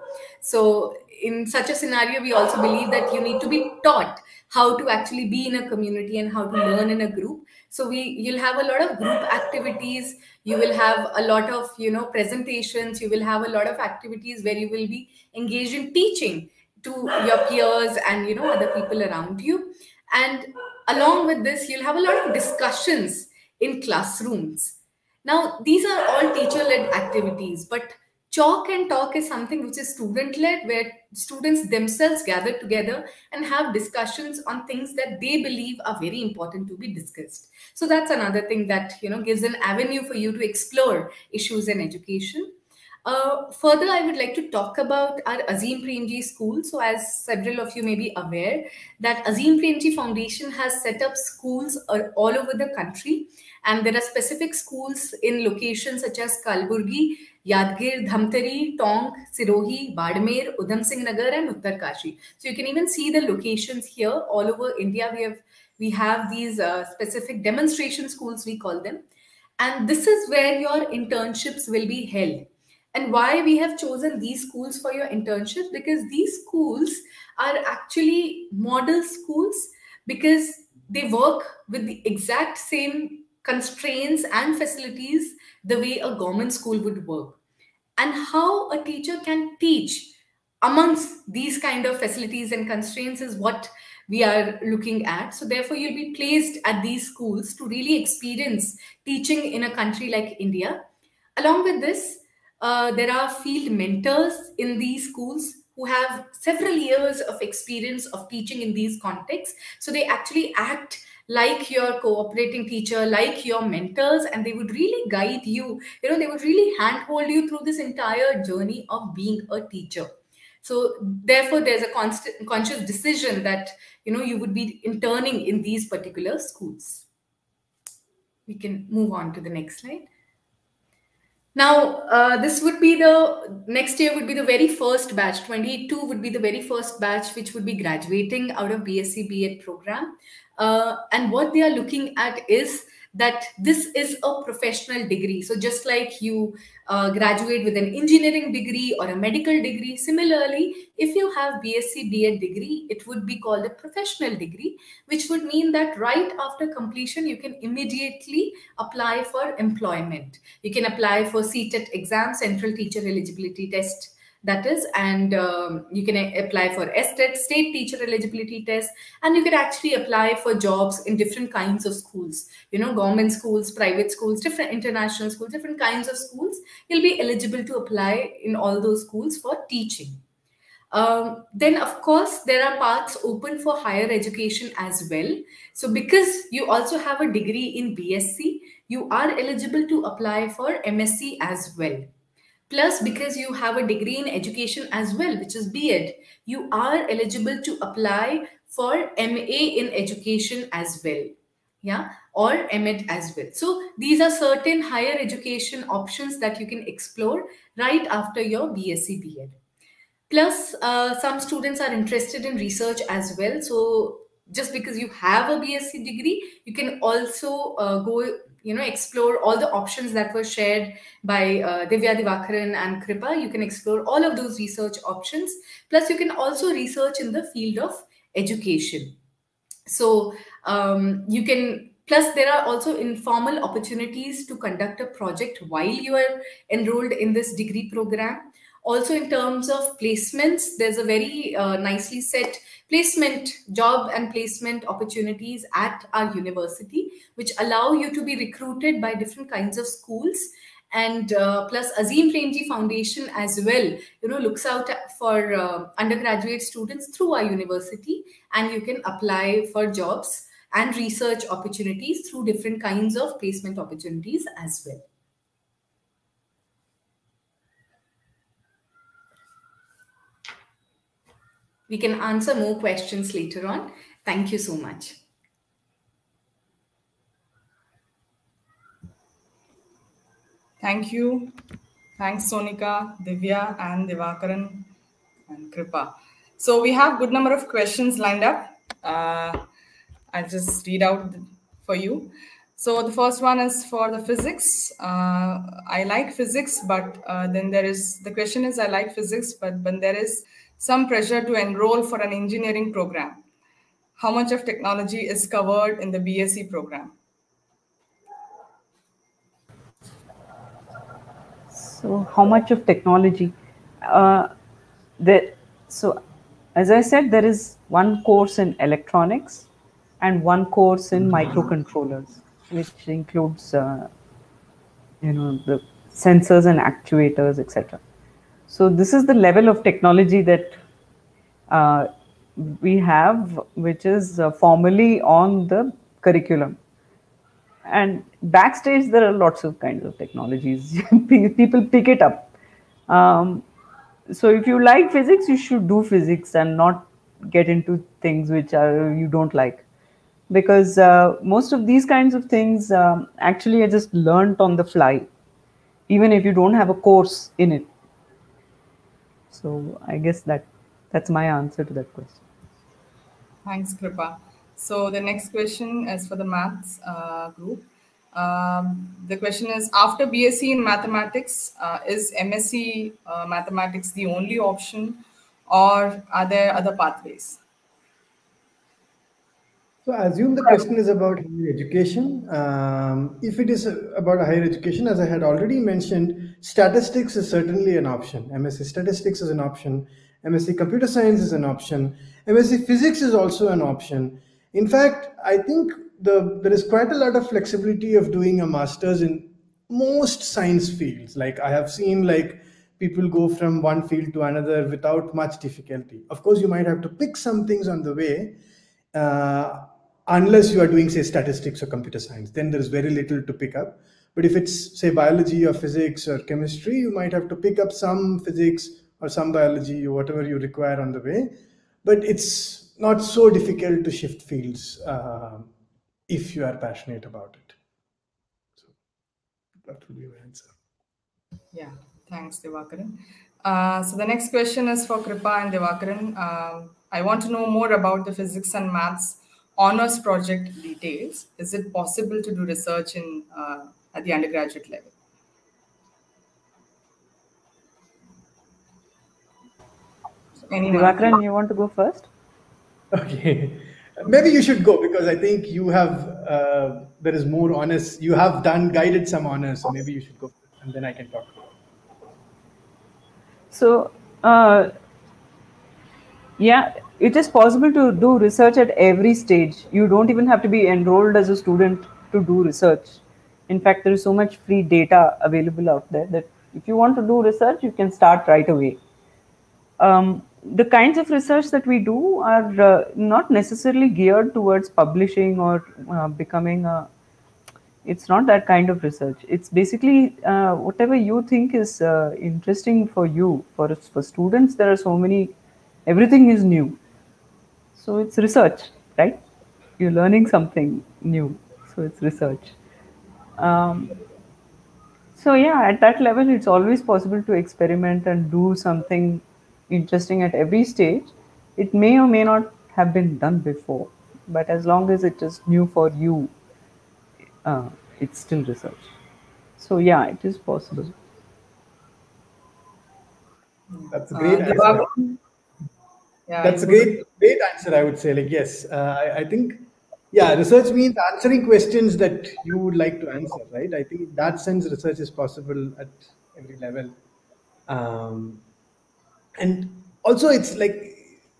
So in such a scenario, we also believe that you need to be taught how to actually be in a community and how to learn in a group. So we you'll have a lot of group activities. You will have a lot of, you know, presentations. You will have a lot of activities where you will be engaged in teaching to your peers and, you know, other people around you. And along with this, you'll have a lot of discussions in classrooms. Now, these are all teacher-led activities, but chalk and talk is something which is student-led, where students themselves gather together and have discussions on things that they believe are very important to be discussed. So that's another thing that, you know, gives an avenue for you to explore issues in education. Uh, further, I would like to talk about our Azim Premji School. So as several of you may be aware, that Azim Premji Foundation has set up schools all over the country. And there are specific schools in locations such as Kalburgi, Yadgir, Dhamtari, Tonk, Sirohi, Badmer, Udham Singh Nagar, and Uttarkashi. So you can even see the locations here all over India. We have, we have these uh, specific demonstration schools, we call them. And this is where your internships will be held. And why we have chosen these schools for your internships? Because these schools are actually model schools, because they work with the exact same constraints and facilities the way a government school would work. And how a teacher can teach amongst these kind of facilities and constraints is what we are looking at. So therefore, you'll be placed at these schools to really experience teaching in a country like India. Along with this, Uh, there are field mentors in these schools who have several years of experience of teaching in these contexts. So they actually act like your cooperating teacher, like your mentors, and they would really guide you. You know, they would really handhold you through this entire journey of being a teacher. So therefore, there's a constant, conscious decision that, you know, you would be interning in these particular schools. We can move on to the next slide. Now, uh, this would be the, next year would be the very first batch, twenty-two would be the very first batch which would be graduating out of B S c B Ed program. Uh, and what they are looking at is that this is a professional degree. So just like you uh, graduate with an engineering degree or a medical degree, similarly, if you have B S c B Ed degree, it would be called a professional degree, which would mean that right after completion, you can immediately apply for employment. You can apply for C T E T exam, Central Teacher Eligibility Test, that is, and um, you can apply for S T E T, State Teacher Eligibility Test, and you can actually apply for jobs in different kinds of schools, you know, government schools, private schools, different international schools, different kinds of schools. You'll be eligible to apply in all those schools for teaching. Um, then, of course, there are paths open for higher education as well. So because you also have a degree in B S c, you are eligible to apply for M S c as well. Plus, because you have a degree in education as well, which is B Ed, you are eligible to apply for M A in education as well, yeah, or M Ed as well. So these are certain higher education options that you can explore right after your B S c B Ed. Plus, uh, some students are interested in research as well. So just because you have a B S c degree, you can also uh, go, you know, explore all the options that were shared by uh, Divya Divakaran and Kripa. You can explore all of those research options. Plus, you can also research in the field of education. So um, you can, plus there are also informal opportunities to conduct a project while you are enrolled in this degree program. Also, in terms of placements, there's a very uh, nicely set placement, job and placement opportunities at our university, which allow you to be recruited by different kinds of schools. And uh, plus Azim Premji Foundation as well, you know, looks out for uh, undergraduate students through our university, and you can apply for jobs and research opportunities through different kinds of placement opportunities as well. We can answer more questions later on. Thank you so much. Thank you. Thanks, Sonika, Divya, and Divakaran, and Kripa. So we have a good number of questions lined up. Uh, I'll just read out for you. So the first one is for the physics. Uh, I like physics, but uh, then there is, the question is, I like physics, but when there is some pressure to enroll for an engineering program, how much of technology is covered in the B S c program? So how much of technology? Uh, there, so as I said, there is one course in electronics and one course in microcontrollers, which includes uh, you know the sensors and actuators, et cetera. So this is the level of technology that uh, we have, which is uh, formally on the curriculum. And backstage, there are lots of kinds of technologies. People pick it up. Um, so if you like physics, you should do physics and not get into things which are you don't like, because uh, most of these kinds of things um, actually are just learnt on the fly, even if you don't have a course in it. So I guess that that's my answer to that question. Thanks, Kripa. So the next question is for the maths uh, group. Um, the question is, after B S c in mathematics, uh, is M S c uh, mathematics the only option, or are there other pathways? So I assume the question is about higher education. Um, if it is about higher education, as I had already mentioned, statistics is certainly an option. M S c statistics is an option. M S c computer science is an option. M S c physics is also an option. In fact, I think the there is quite a lot of flexibility of doing a master's in most science fields. Like I have seen like people go from one field to another without much difficulty. Of course, you might have to pick some things on the way. Uh, unless you are doing, say, statistics or computer science, then there's very little to pick up. But if it's, say, biology or physics or chemistry, you might have to pick up some physics or some biology or whatever you require on the way. But it's not so difficult to shift fields uh, if you are passionate about it. So that would be my answer. Yeah, thanks, Divakaran. Uh, so the next question is for Kripa and Divakaran. Um, I want to know more about the physics and maths honors project details. Is it possible to do research in uh, at the undergraduate level? So Divakaran, you want to go first? Okay, maybe you should go, because I think you have uh, there is more honors. You have done guided some honors, so maybe you should go, and then I can talk. So uh, yeah, it is possible to do research at every stage. You don't even have to be enrolled as a student to do research. In fact, there is so much free data available out there that if you want to do research, you can start right away. Um, the kinds of research that we do are uh, not necessarily geared towards publishing or uh, becoming a, it's not that kind of research. It's basically uh, whatever you think is uh, interesting for you. For, for students, there are so many, everything is new. So it's research, right? You're learning something new. So it's research. Um, so yeah, at that level, it's always possible to experiment and do something interesting at every stage. It may or may not have been done before, but as long as it is new for you, uh, it's still research. So yeah, it is possible. That's a great uh, answer. Yeah, That's a great, great answer, I would say. Like, yes, uh, I, I think, yeah, research means answering questions that you would like to answer, right? I think in that sense, research is possible at every level. Um, and also it's like,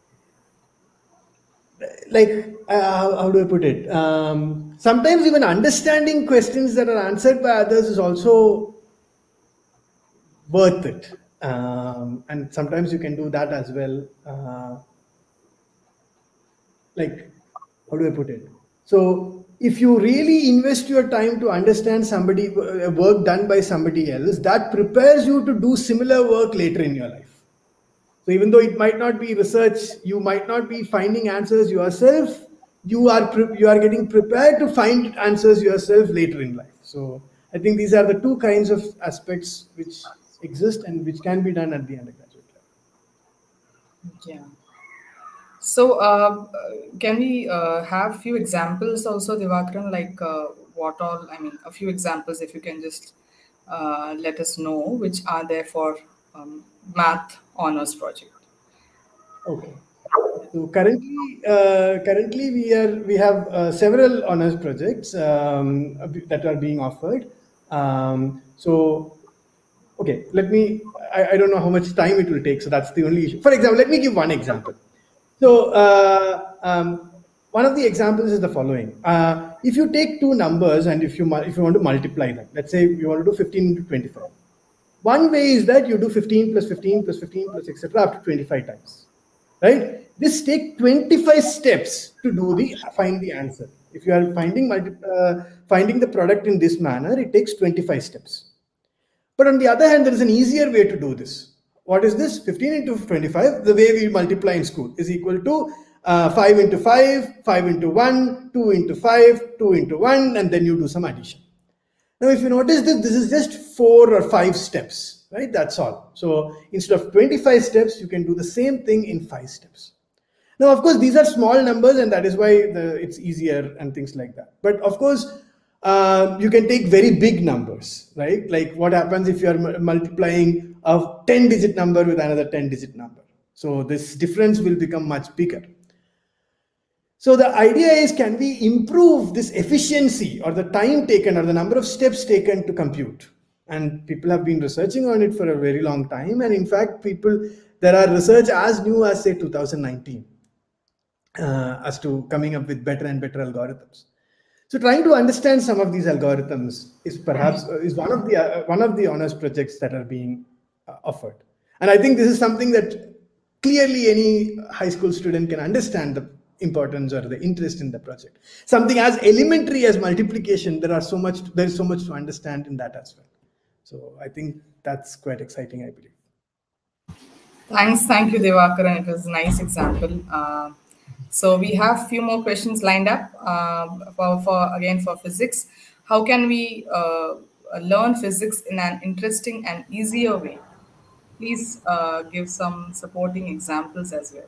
like, uh, how do I put it? Um, sometimes even understanding questions that are answered by others is also worth it. Um, and sometimes you can do that as well. Uh, like, how do I put it? So if you really invest your time to understand somebody, uh, work done by somebody else, that prepares you to do similar work later in your life. So even though it might not be research, you might not be finding answers yourself, you are you are getting prepared to find answers yourself later in life. So I think these are the two kinds of aspects which exist and which can be done at the undergraduate level. Yeah. So uh, can we uh, have few examples also, Divakaran, like uh, what all, I mean, a few examples, if you can just uh, let us know, which are there for um, math honors project. Okay. So currently, uh, currently we are we have uh, several honors projects um, that are being offered. Um, so, okay, let me. I, I don't know how much time it will take, so that's the only issue. For example, let me give one example. So, uh, um, one of the examples is the following: uh, if you take two numbers and if you if you want to multiply them, let's say you want to do fifteen into twenty-five. One way is that you do fifteen plus fifteen plus fifteen plus et cetera up to twenty-five times, right? This takes twenty-five steps to do the find the answer. If you are finding uh, finding the product in this manner, it takes twenty-five steps. But on the other hand, there is an easier way to do this. What is this? fifteen into twenty-five, the way we multiply in school, is equal to uh, five into five, five into one, two into five, two into one, and then you do some addition. Now, if you notice that this is just four or five steps, right? That's all. So instead of twenty-five steps, you can do the same thing in five steps. Now, of course, these are small numbers, and that is why the, it's easier and things like that. But of course, uh, you can take very big numbers, right? Like what happens if you are multiplying a ten digit number with another ten digit number. So this difference will become much bigger. So the idea is, can we improve this efficiency or the time taken or the number of steps taken to compute? And people have been researching on it for a very long time. And in fact, people, there are research as new as say two thousand nineteen uh, as to coming up with better and better algorithms. So trying to understand some of these algorithms is perhaps uh, is one of the uh, one of the honors projects that are being uh, offered. And I think this is something that clearly any high school student can understand the importance or the interest in the project. Something as elementary as multiplication, there are so much there is so much to understand in that as well. So I think that's quite exciting, I believe. Thanks, thank you, Divakaran. It was a nice example. Uh, so we have few more questions lined up uh, for, for again for physics. How can we uh, learn physics in an interesting and easier way? Please uh, give some supporting examples as well.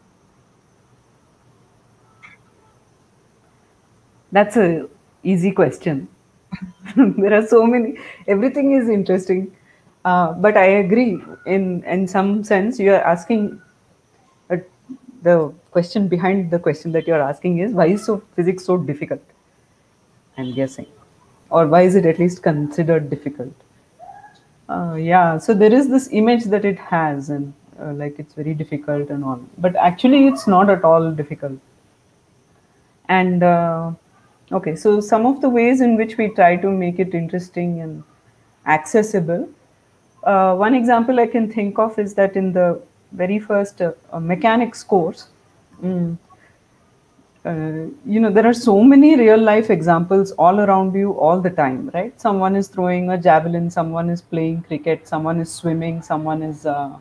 That's a easy question. There are so many, everything is interesting. Uh, but I agree, in, in some sense, you are asking, uh, the question behind the question that you are asking is, why is so physics so difficult? I'm guessing. Or why is it at least considered difficult? Uh, yeah, so there is this image that it has, and uh, like it's very difficult and all. But actually, it's not at all difficult. And uh, okay, so some of the ways in which we try to make it interesting and accessible. Uh, one example I can think of is that in the very first uh, uh, mechanics course, mm, uh, you know, there are so many real life examples all around you all the time, right? Someone is throwing a javelin, someone is playing cricket, someone is swimming, someone is, uh,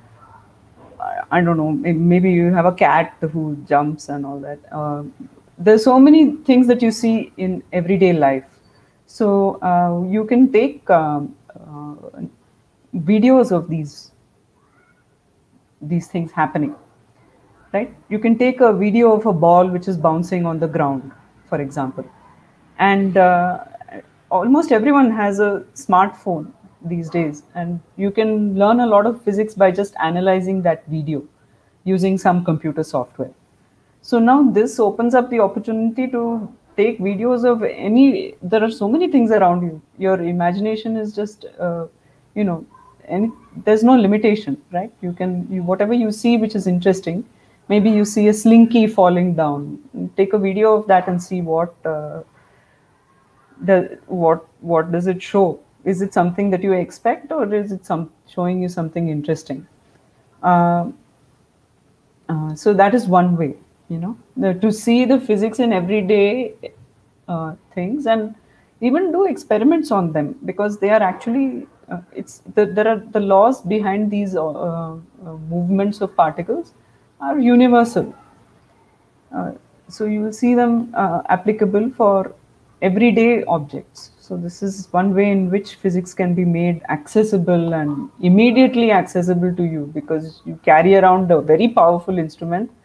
I don't know, maybe you have a cat who jumps and all that. Uh, there's so many things that you see in everyday life. So uh, you can take um, uh, videos of these these things happening, right? You can take a video of a ball which is bouncing on the ground, for example, and uh, almost everyone has a smartphone these days, and you can learn a lot of physics by just analyzing that video using some computer software. So now this opens up the opportunity to take videos of any, there are so many things around you. Your imagination is just, uh, you know, and there's no limitation, right? You can, you, whatever you see which is interesting, maybe you see a slinky falling down, take a video of that and see what, uh, the, what, what does it show? Is it something that you expect, or is it some showing you something interesting? Uh, uh, so that is one way, you know, the, to see the physics in everyday uh, things, and even do experiments on them, because they are actually, uh, it's the, there are the laws behind these uh, uh, movements of particles are universal. Uh, so you will see them uh, applicable for everyday objects. So this is one way in which physics can be made accessible and immediately accessible to you, because you carry around a very powerful instrument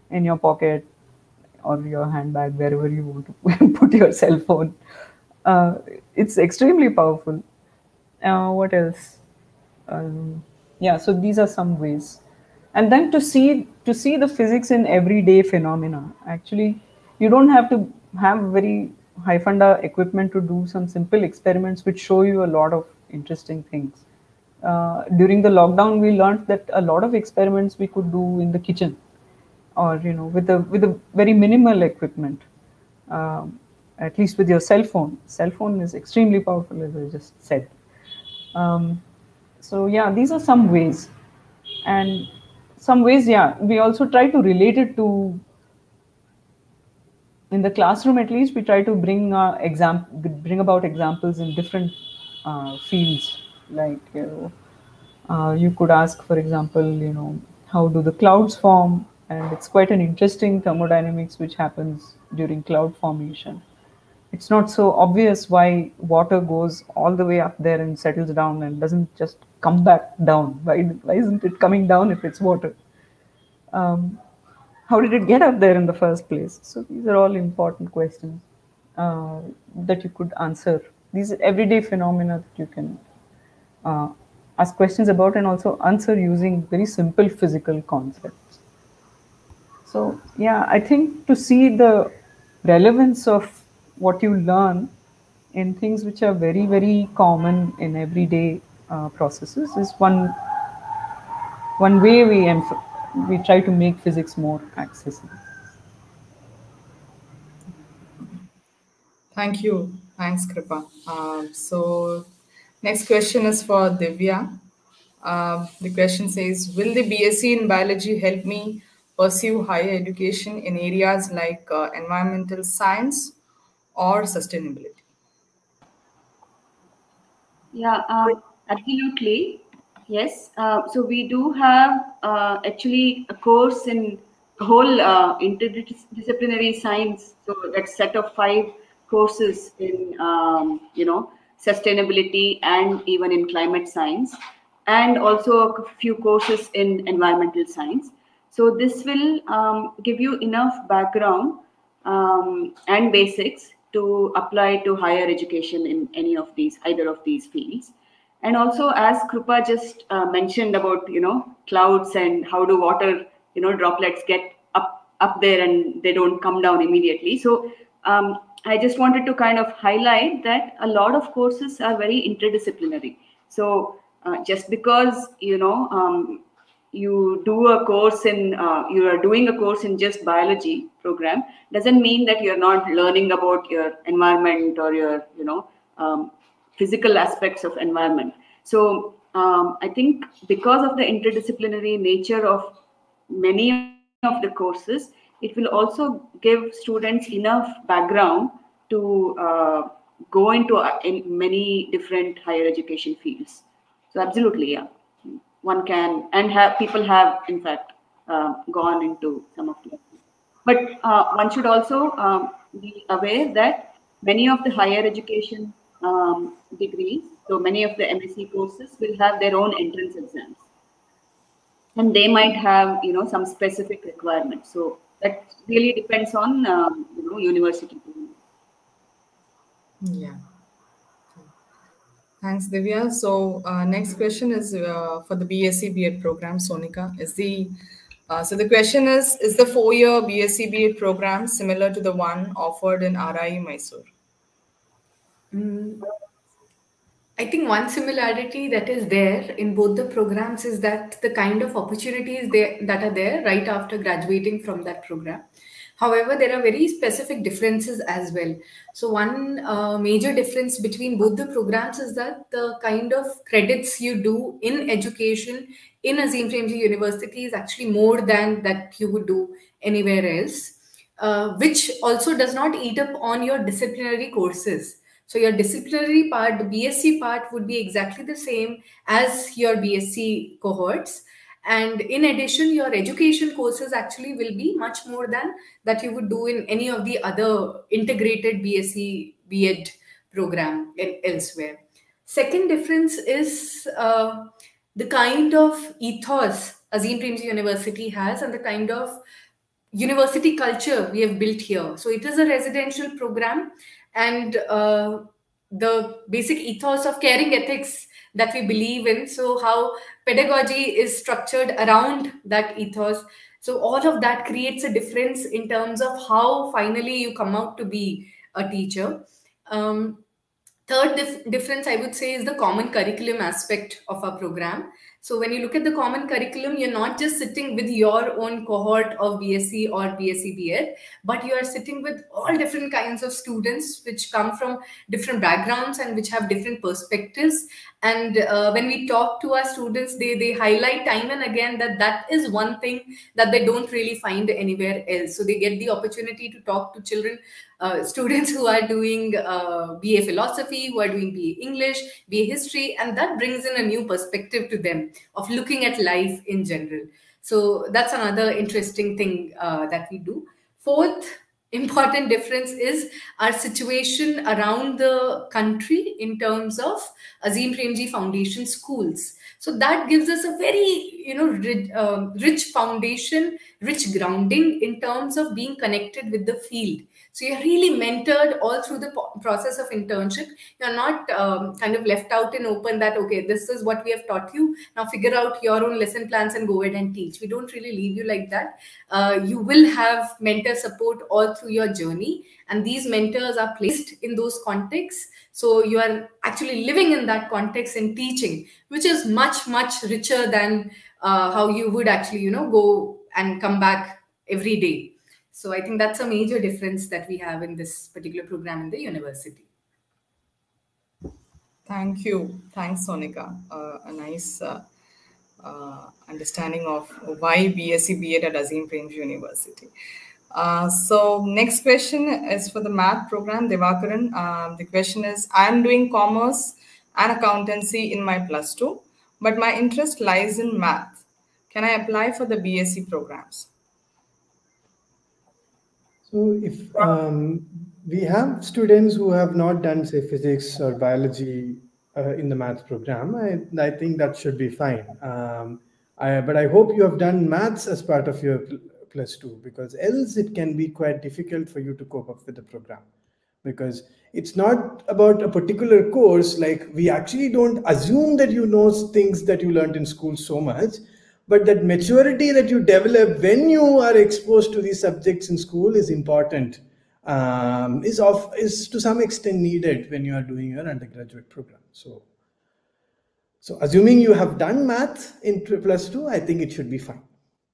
in your pocket or your handbag, wherever you want to put your cell phone. Uh, it's extremely powerful. Uh, what else? Um, yeah, so these are some ways. And then to see to see the physics in everyday phenomena. Actually, you don't have to have very high funda equipment to do some simple experiments which show you a lot of interesting things. Uh, during the lockdown, we learned that a lot of experiments we could do in the kitchen, or you know, with a with a very minimal equipment. Um, at least with your cell phone. Cell phone is extremely powerful, as I just said. Um, so yeah, these are some ways, and some ways, yeah, we also try to relate it to, in the classroom at least, we try to bring uh, exam bring about examples in different uh, fields. Like you know, uh, you could ask, for example, you know, how do the clouds form? And it's quite an interesting thermodynamics which happens during cloud formation. It's not so obvious why water goes all the way up there and settles down and doesn't just come back down. Why, why isn't it coming down if it's water? Um, how did it get up there in the first place? So these are all important questions uh, that you could answer. These are everyday phenomena that you can uh, ask questions about and also answer using very simple physical concepts. So yeah, I think to see the relevance of what you learn in things which are very, very common in everyday uh, processes is one one way we emph- we try to make physics more accessible. Thank you. Thanks, Kripa. Uh, so, next question is for Divya. Uh, the question says, will the B S c in biology help me pursue higher education in areas like uh, environmental science or sustainability? Yeah, um, absolutely. Yes. Uh, so we do have uh, actually a course in whole uh, interdisciplinary science. So that set of five courses in um, you know sustainability and even in climate science, and also a few courses in environmental science. So this will um, give you enough background um, and basics to apply to higher education in any of these, either of these fields. And also, as Krupa just uh, mentioned about, you know, clouds and how do water, you know, droplets get up up there and they don't come down immediately. So um, I just wanted to kind of highlight that a lot of courses are very interdisciplinary. So uh, just because, you know, um, you do a course in uh, you are doing a course in just biology program doesn't mean that you're not learning about your environment or your you know um, physical aspects of environment. So um, I think because of the interdisciplinary nature of many of the courses, it will also give students enough background to uh, go into uh, in many different higher education fields. So absolutely, yeah, one can, and have people have in fact uh, gone into some of them. But uh, one should also um, be aware that many of the higher education um, degrees, so many of the M S c courses will have their own entrance exams, and they might have you know some specific requirements. So that really depends on um, you know university. Yeah. Thanks, Divya. So, uh, next question is uh, for the B S c B Ed program, Sonika. Is the uh, so the question is: is the four-year B S c B Ed program similar to the one offered in R I Mysore? Mm, I think one similarity that is there in both the programs is that the kind of opportunities there that are there right after graduating from that program. However, there are very specific differences as well. So one uh, major difference between both the programs is that the kind of credits you do in education in Azim Premji University is actually more than that you would do anywhere else, uh, which also does not eat up on your disciplinary courses. So your disciplinary part, the B S c part, would be exactly the same as your B S c cohorts. And in addition, your education courses actually will be much more than that you would do in any of the other integrated B S c B Ed program elsewhere. Second difference is uh, the kind of ethos Azim Premji University has and the kind of university culture we have built here. So it is a residential program, and uh, the basic ethos of caring ethics that we believe in. So how pedagogy is structured around that ethos. So all of that creates a difference in terms of how finally you come out to be a teacher. Um, Third dif- difference, I would say, is the common curriculum aspect of our program. So when you look at the common curriculum, you're not just sitting with your own cohort of B S c or B S c B Ed, but you are sitting with all different kinds of students which come from different backgrounds and which have different perspectives. And uh, when we talk to our students, they, they highlight time and again that that is one thing that they don't really find anywhere else. So they get the opportunity to talk to children, uh, students who are doing uh, B A Philosophy, who are doing B A English, B A History, and that brings in a new perspective to them of looking at life in general. So that's another interesting thing uh, that we do. Fourth important difference is our situation around the country in terms of Azim Premji Foundation schools. So that gives us a very, you know, rich, uh, rich foundation, rich grounding in terms of being connected with the field. So you're really mentored all through the process of internship. You're not um, kind of left out in open that, okay, this is what we have taught you. Now figure out your own lesson plans and go ahead and teach. We don't really leave you like that. Uh, you will have mentor support all through your journey. And these mentors are placed in those contexts. So you are actually living in that context and teaching, which is much, much richer than uh, how you would actually, you know, go and come back every day. So I think that's a major difference that we have in this particular program in the university. Thank you. Thanks, Sonika. Uh, a nice uh, uh, understanding of why B S c B Ed at Azim Premji University. Uh, so next question is for the math program, Divakaran. Um, the question is, I'm doing commerce and accountancy in my plus two, but my interest lies in math. Can I apply for the B S c programs? So if um, we have students who have not done, say, physics or biology uh, in the maths program, I, I think that should be fine. Um, I, but I hope you have done maths as part of your plus two, because else it can be quite difficult for you to cope up with the program. Because it's not about a particular course, like we actually don't assume that you know things that you learned in school so much, but that maturity that you develop when you are exposed to these subjects in school is important, um, is, of, is to some extent needed when you are doing your undergraduate program. So, so assuming you have done math in plus two, I think it should be fine.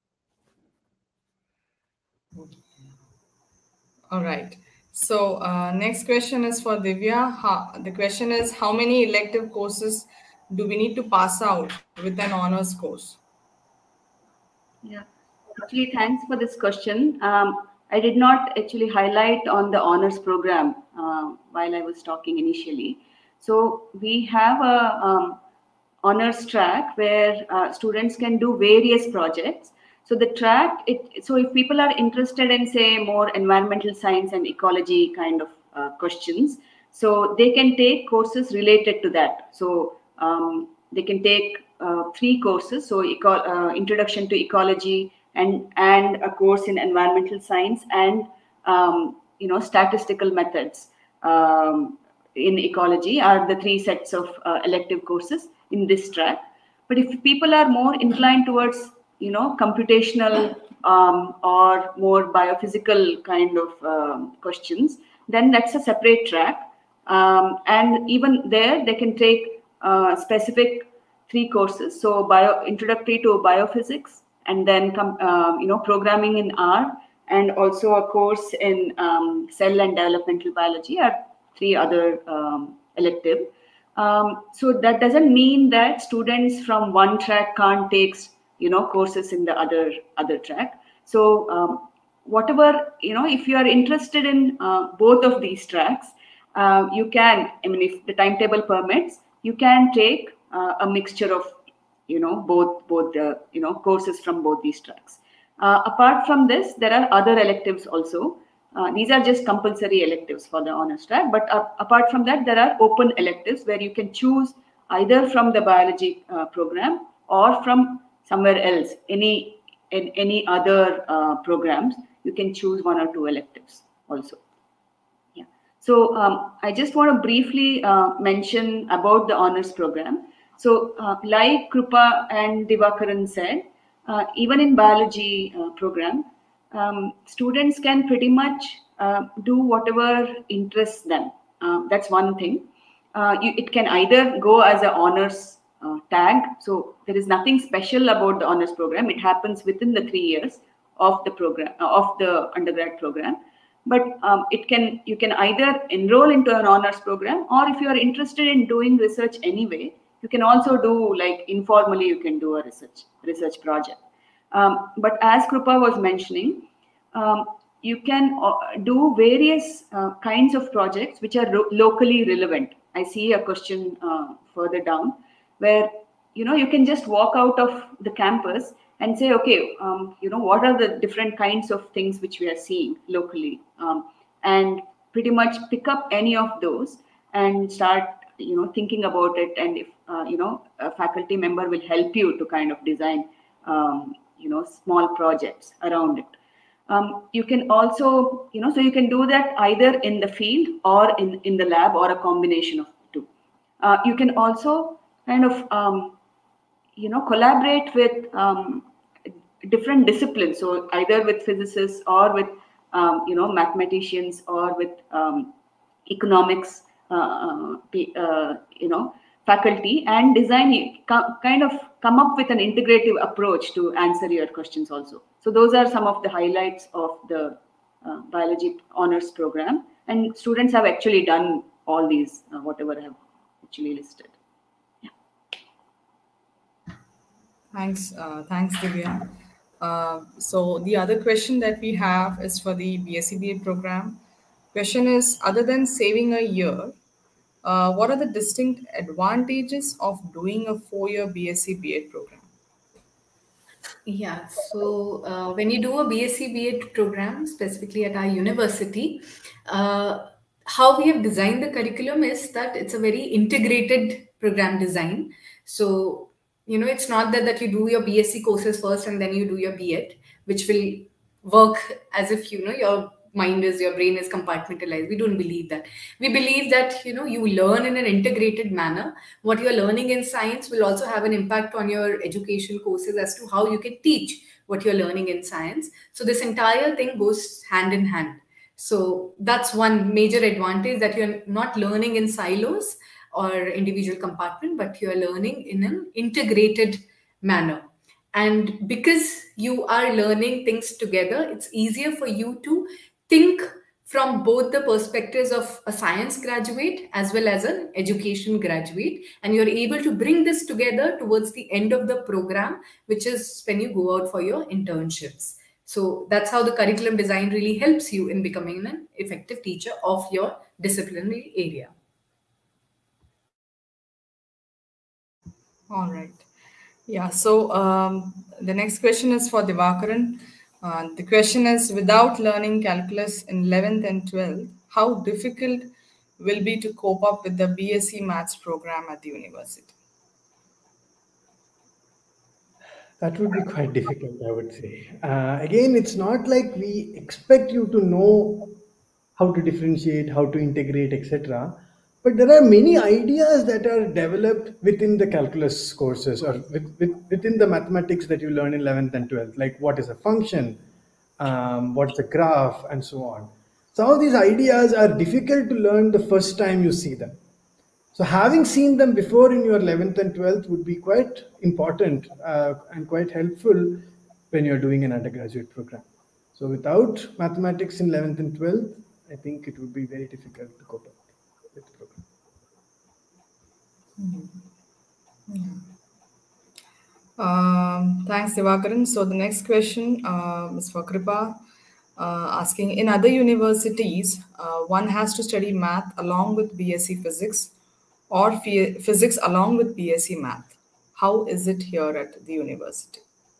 All right. So uh, next question is for Divya. How, the question is, how many elective courses do we need to pass out with an honors course? Yeah, actually, thanks for this question. Um, I did not actually highlight on the honors program uh, while I was talking initially. So we have a um, honors track where uh, students can do various projects. So the track, it, so if people are interested in, say, more environmental science and ecology kind of uh, questions, so they can take courses related to that. So um, they can take uh, three courses, so eco uh, introduction to ecology and, and a course in environmental science and, um, you know, statistical methods um, in ecology are the three sets of uh, elective courses in this track. But if people are more inclined towards, you know, computational um, or more biophysical kind of um, questions, then that's a separate track. Um, and even there, they can take uh, specific three courses. So bio introductory to biophysics, and then come, uh, you know, programming in R, and also a course in um, cell and developmental biology are three other um, elective. Um, so that doesn't mean that students from one track can't take, you know, courses in the other other track. So um, whatever, you know, if you are interested in uh, both of these tracks, uh, you can, I mean, if the timetable permits, you can take uh, a mixture of, you know, both both the, you know, courses from both these tracks. Uh, apart from this, there are other electives also. Uh, these are just compulsory electives for the honors track. But uh, apart from that, there are open electives where you can choose either from the biology uh, program or from somewhere else, any in any other uh, programs, you can choose one or two electives also. Yeah. So um, I just want to briefly uh, mention about the honors program. So uh, like Krupa and Divakaran said, uh, even in biology uh, program, um, students can pretty much uh, do whatever interests them. Uh, that's one thing. Uh, you, it can either go as an honors uh, tag. So there is nothing special about the honors program. It happens within the three years of the program, uh, of the undergrad program. But um, it can you can either enroll into an honors program, or if you are interested in doing research anyway, you can also do, like, informally you can do a research research project. Um, but as Krupa was mentioning, um, you can uh, do various uh, kinds of projects which are locally relevant. I see a question uh, further down where, you know, you can just walk out of the campus and say, okay, um, you know, what are the different kinds of things which we are seeing locally, um, and pretty much pick up any of those and start, you know, thinking about it. And if, uh, you know, a faculty member will help you to kind of design, um, you know, small projects around it. Um, you can also, you know, so you can do that either in the field or in, in the lab, or a combination of the two. Uh, you can also kind of, um, you know, collaborate with um, different disciplines. So either with physicists or with, um, you know, mathematicians, or with um, economics, uh, uh, you know, faculty, and design, kind of come up with an integrative approach to answer your questions also. So those are some of the highlights of the uh, biology honors program. And students have actually done all these, uh, whatever I have actually listed. Yeah. Thanks, uh, thanks, Divya. Uh, so the other question that we have is for the B S c B Ed program. Question is, other than saving a year, uh, what are the distinct advantages of doing a four-year B S c B Ed program? Yeah, so uh, when you do a B S c B Ed program, specifically at our university, uh, how we have designed the curriculum is that it's a very integrated program design. So, you know, it's not that, that you do your B S c courses first and then you do your B Ed, which will work as if, you know, your mind is, your brain is compartmentalized. We don't believe that. We believe that, you know, you learn in an integrated manner. What you're learning in science will also have an impact on your education courses as to how you can teach what you're learning in science. So this entire thing goes hand in hand. So that's one major advantage, that you're not learning in silos or individual compartment, but you're learning in an integrated manner. And because you are learning things together, it's easier for you to think from both the perspectives of a science graduate as well as an education graduate. And you're able to bring this together towards the end of the program, which is when you go out for your internships. So that's how the curriculum design really helps you in becoming an effective teacher of your disciplinary area. All right. Yeah, so um, the next question is for Divakaran. Uh, the question is, without learning calculus in eleventh and twelfth, how difficult will be to cope up with the B S c Maths program at the university? That would be quite difficult, I would say. Uh, again, it's not like we expect you to know how to differentiate, how to integrate, et cetera. But there are many ideas that are developed within the calculus courses, or with, with, within the mathematics that you learn in eleventh and twelfth, like what is a function, um, what's a graph, and so on. Some of these ideas are difficult to learn the first time you see them. So having seen them before in your eleventh and twelfth would be quite important uh, and quite helpful when you're doing an undergraduate program. So without mathematics in eleventh and twelfth, I think it would be very difficult to cope up with the program. Mm-hmm. Yeah. Um, thanks, Divakaran. So the next question uh, is for Kripa, uh, asking, in other universities, uh, one has to study math along with B S c Physics, or physics along with B S c Math. How is it here at the university?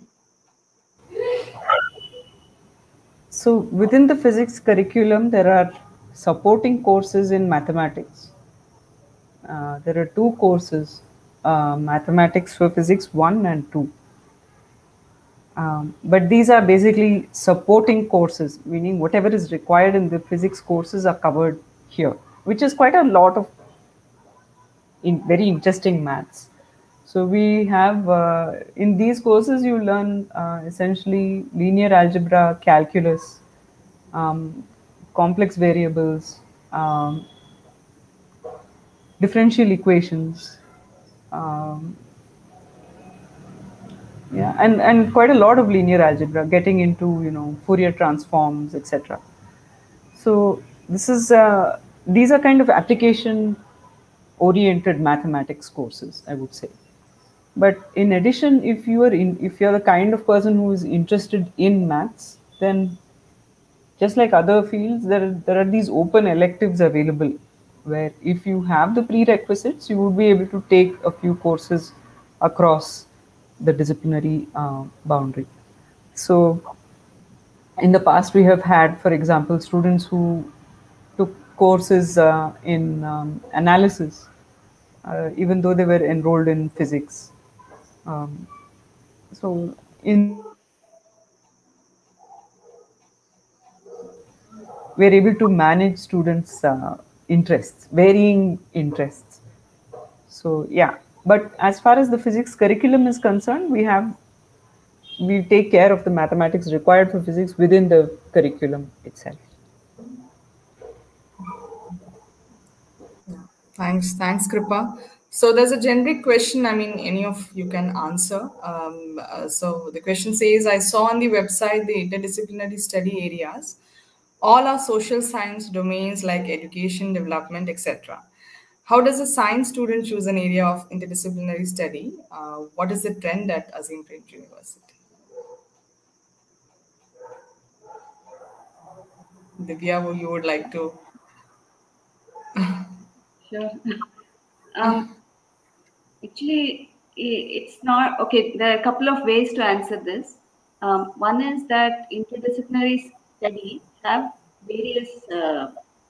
So within the physics curriculum, there are supporting courses in mathematics. Uh, there are two courses, uh, mathematics for physics one and two. Um, but these are basically supporting courses, meaning whatever is required in the physics courses are covered here, which is quite a lot of in very interesting maths. So we have, uh, in these courses, you learn uh, essentially linear algebra, calculus, um, complex variables, um, differential equations, um, yeah, and, and quite a lot of linear algebra, getting into, you know, Fourier transforms, et cetera. So this is, uh, these are kind of application oriented mathematics courses, I would say. But in addition, if you are in, if you're the kind of person who is interested in maths, then just like other fields, there are, there are these open electives available where if you have the prerequisites, you would be able to take a few courses across the disciplinary uh, boundary. So in the past, we have had, for example, students who took courses uh, in um, analysis, uh, even though they were enrolled in physics. Um, so in we're able to manage students' uh, interests, varying interests. So yeah, but as far as the physics curriculum is concerned, we have we take care of the mathematics required for physics within the curriculum itself. Thanks, thanks, Kripa. So there's a generic question. I mean, any of you can answer. Um, uh, so the question says, I saw on the website the interdisciplinary study areas. All are social science domains like education, development, et cetera. How does a science student choose an area of interdisciplinary study? Uh, what is the trend at Azim Premji University? Divya, you would like to? Sure. um, actually, it's not okay. There are a couple of ways to answer this. Um, one is that interdisciplinary studies have various uh,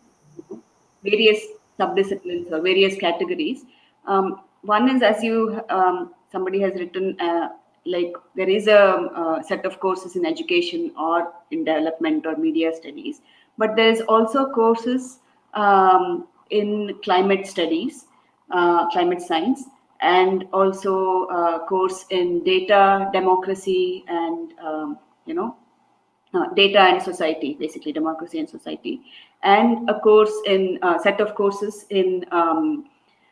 various subdisciplines or various categories. Um, one is, as you um, somebody has written, uh, like there is a, a set of courses in education or in development or media studies, but there is also courses um, in climate studies, uh, climate science, and also a course in data democracy and um, you know uh, data and society, basically democracy and society, and a course in a uh, set of courses in um,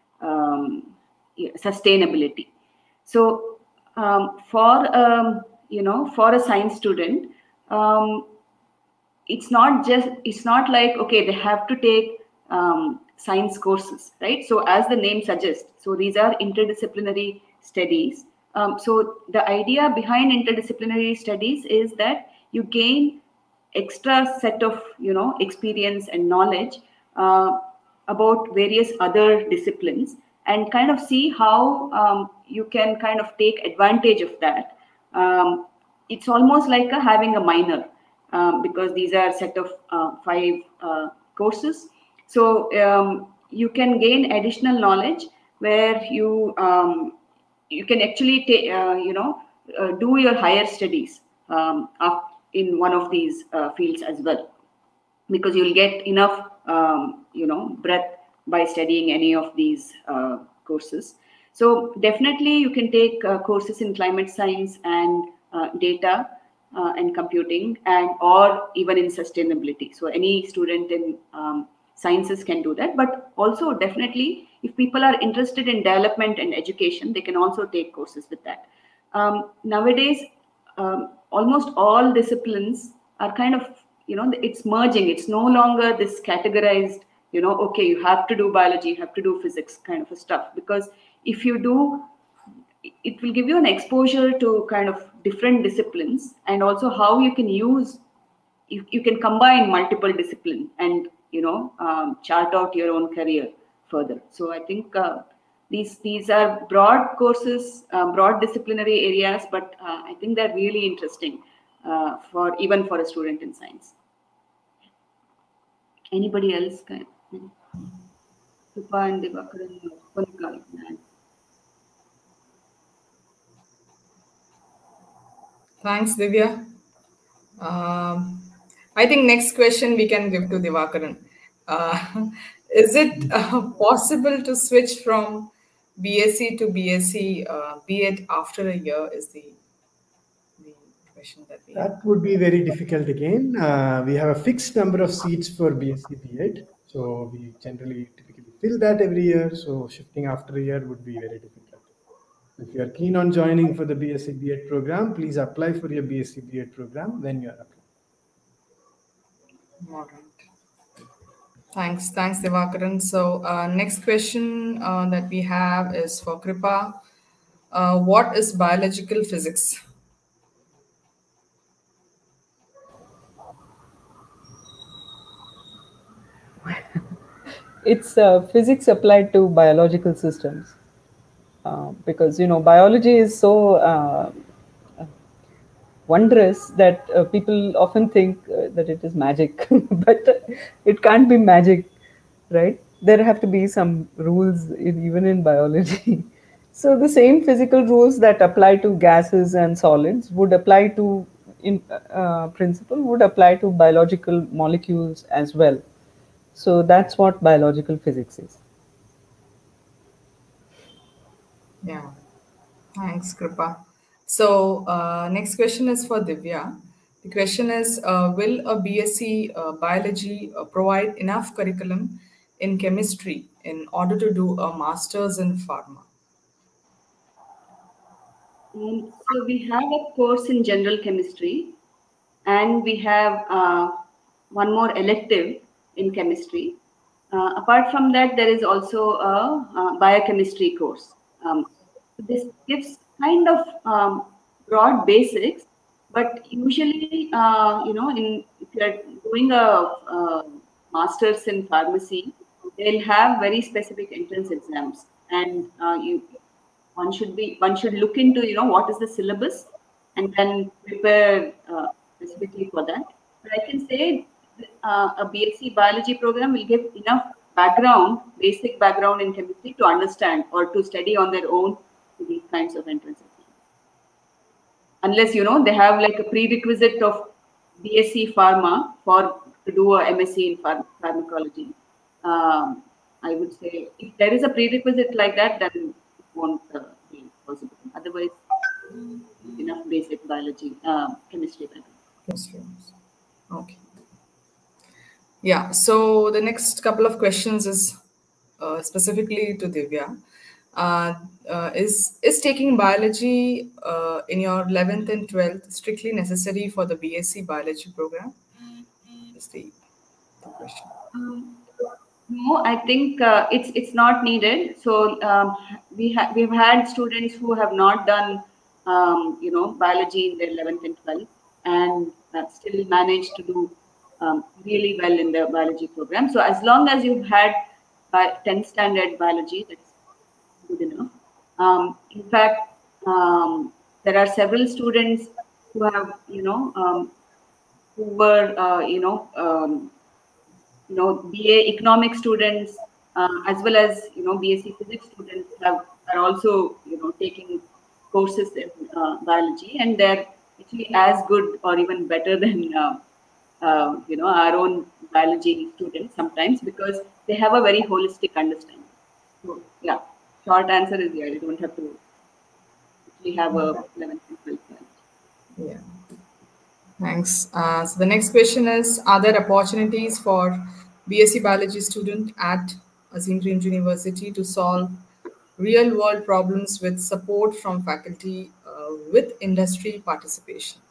um, sustainability. So um, for um, you know for a science student, um, it's not just it's not like okay they have to take um, science courses, right? So as the name suggests, so these are interdisciplinary studies. Um, so the idea behind interdisciplinary studies is that you gain extra set of you know experience and knowledge uh, about various other disciplines, and kind of see how um, you can kind of take advantage of that. Um, it's almost like a, having a minor, um, because these are set of uh, five uh, courses. So um, you can gain additional knowledge where you um, you can actually take uh, you know uh, do your higher studies um, in one of these uh, fields as well, because you'll get enough um, you know breadth by studying any of these uh, courses. So definitely you can take uh, courses in climate science and uh, data uh, and computing, and or even in sustainability. So any student in um, sciences can do that, but also definitely if people are interested in development and education, they can also take courses with that. Um, nowadays, um, almost all disciplines are kind of, you know, it's merging. It's no longer this categorized, you know, okay, you have to do biology, you have to do physics kind of a stuff. Because if you do, it will give you an exposure to kind of different disciplines, and also how you can use, you, you can combine multiple disciplines and, you know, um, chart out your own career further. So I think uh, these these are broad courses, uh, broad disciplinary areas, but uh, I think they're really interesting uh, for even for a student in science. Anybody else? Can, Kripa and Divakaran, Sonika. Thanks, Divya. Um, I think next question we can give to Divakaran. Uh, is it uh, possible to switch from B S c to B S c uh, B Ed after a year is the, the question that we have. That would be very difficult again. Uh, we have a fixed number of seats for B S c B Ed. So we generally typically fill that every year. So shifting after a year would be very difficult. If you are keen on joining for the B S c B Ed program, please apply for your B S c B Ed program when you are applying. All right. Thanks. Thanks, Divakaran. So uh, next question uh, that we have is for Kripa. Uh, what is biological physics? It's uh, physics applied to biological systems. Uh, because, you know, biology is so uh, wondrous that uh, people often think uh, that it is magic, but uh, it can't be magic, right? There have to be some rules in, even in biology. So the same physical rules that apply to gases and solids would apply to, in uh, principle, would apply to biological molecules as well. So that's what biological physics is. Yeah. Thanks, Kripa. So uh, next question is for Divya. The question is, uh, will a B S c uh, biology uh, provide enough curriculum in chemistry in order to do a master's in pharma? Um, so we have a course in general chemistry, and we have uh, one more elective in chemistry. Uh, apart from that, there is also a, a biochemistry course. Um, this gives kind of um, broad basics, but usually, uh, you know, in if you're doing a, a master's in pharmacy, they'll have very specific entrance exams, and uh, you one should be one should look into, you know, what is the syllabus, and then prepare uh, specifically for that. But I can say uh, a B S c biology program will give enough background, basic background in chemistry to understand or to study on their own these kinds of entrance exams. Unless, you know, they have like a prerequisite of B S c pharma for to do a M S c in pharm pharmacology. Um, I would say if there is a prerequisite like that, then it won't uh, be possible. Otherwise, enough basic biology, uh, chemistry background. Chemistry. Okay. Yeah. So the next couple of questions is uh, specifically to Divya. Uh, uh, is is taking biology uh, in your eleventh and twelfth strictly necessary for the B S c biology program? Is the, the question. Um, no, I think uh, it's it's not needed. So um, we have we've had students who have not done um, you know, biology in their eleventh and twelfth, and uh, still managed to do um, really well in the biology program. So as long as you've had uh, tenth standard biology, that's good enough. Um, in fact, um, there are several students who have, you know, um, who were, uh, you know, um, you know, B A economics students, uh, as well as, you know, B S c physics students have are also, you know, taking courses in uh, biology, and they're actually as good or even better than, uh, uh, you know, our own biology students sometimes, because they have a very holistic understanding. So, yeah. Short answer is yeah, you don't have to actually have a eleventh and twelfth. Yeah. Thanks. Uh, so the next question is, are there opportunities for B S c biology student at Azim Premji University to solve real world problems with support from faculty uh, with industry participation?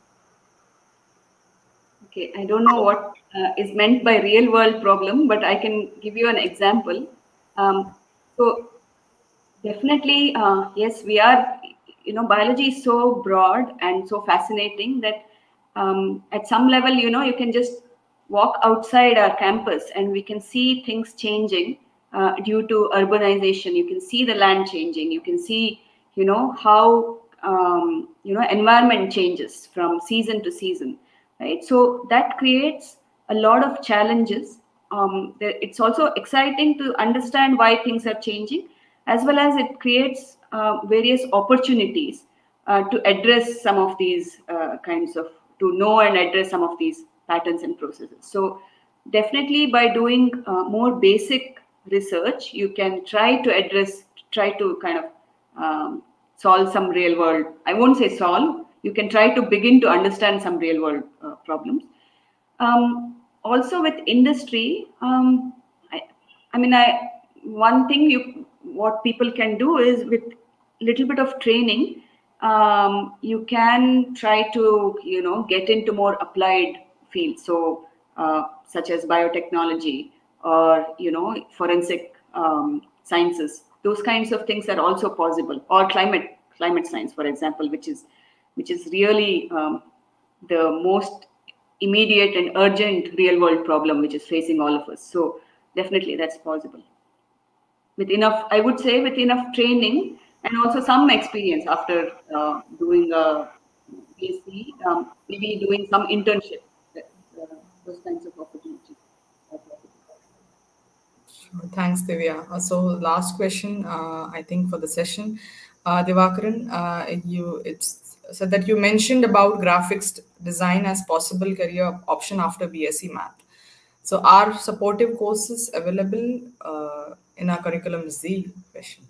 Okay, I don't know what uh, is meant by real world problem, but I can give you an example. Um, so definitely, uh, yes, we are, you know, biology is so broad and so fascinating that um, at some level, you know, you can just walk outside our campus and we can see things changing uh, due to urbanization. You can see the land changing. You can see, you know, how, um, you know, environment changes from season to season, right? So that creates a lot of challenges. Um, it's also exciting to understand why things are changing, as well as it creates uh, various opportunities uh, to address some of these uh, kinds of, to know and address some of these patterns and processes. So definitely by doing uh, more basic research, you can try to address, try to kind of um, solve some real world, I won't say solve, you can try to begin to understand some real world uh, problems. Um, also with industry, um, I, I mean, I one thing you what people can do is with little bit of training, um, you can try to you know get into more applied fields. So uh, such as biotechnology or you know forensic um, sciences. Those kinds of things are also possible. Or climate climate science, for example, which is which is really um, the most immediate and urgent real world problem which is facing all of us. So definitely that's possible. With enough, I would say with enough training and also some experience after uh, doing a B S c, um, maybe doing some internship, uh, those kinds of opportunities. Thanks, Divya. Uh, so last question, uh, I think for the session, uh, Divakaran, uh, you it's said that you mentioned about graphics design as possible career option after B S c Math. So are supportive courses available uh, in our curriculum is the question.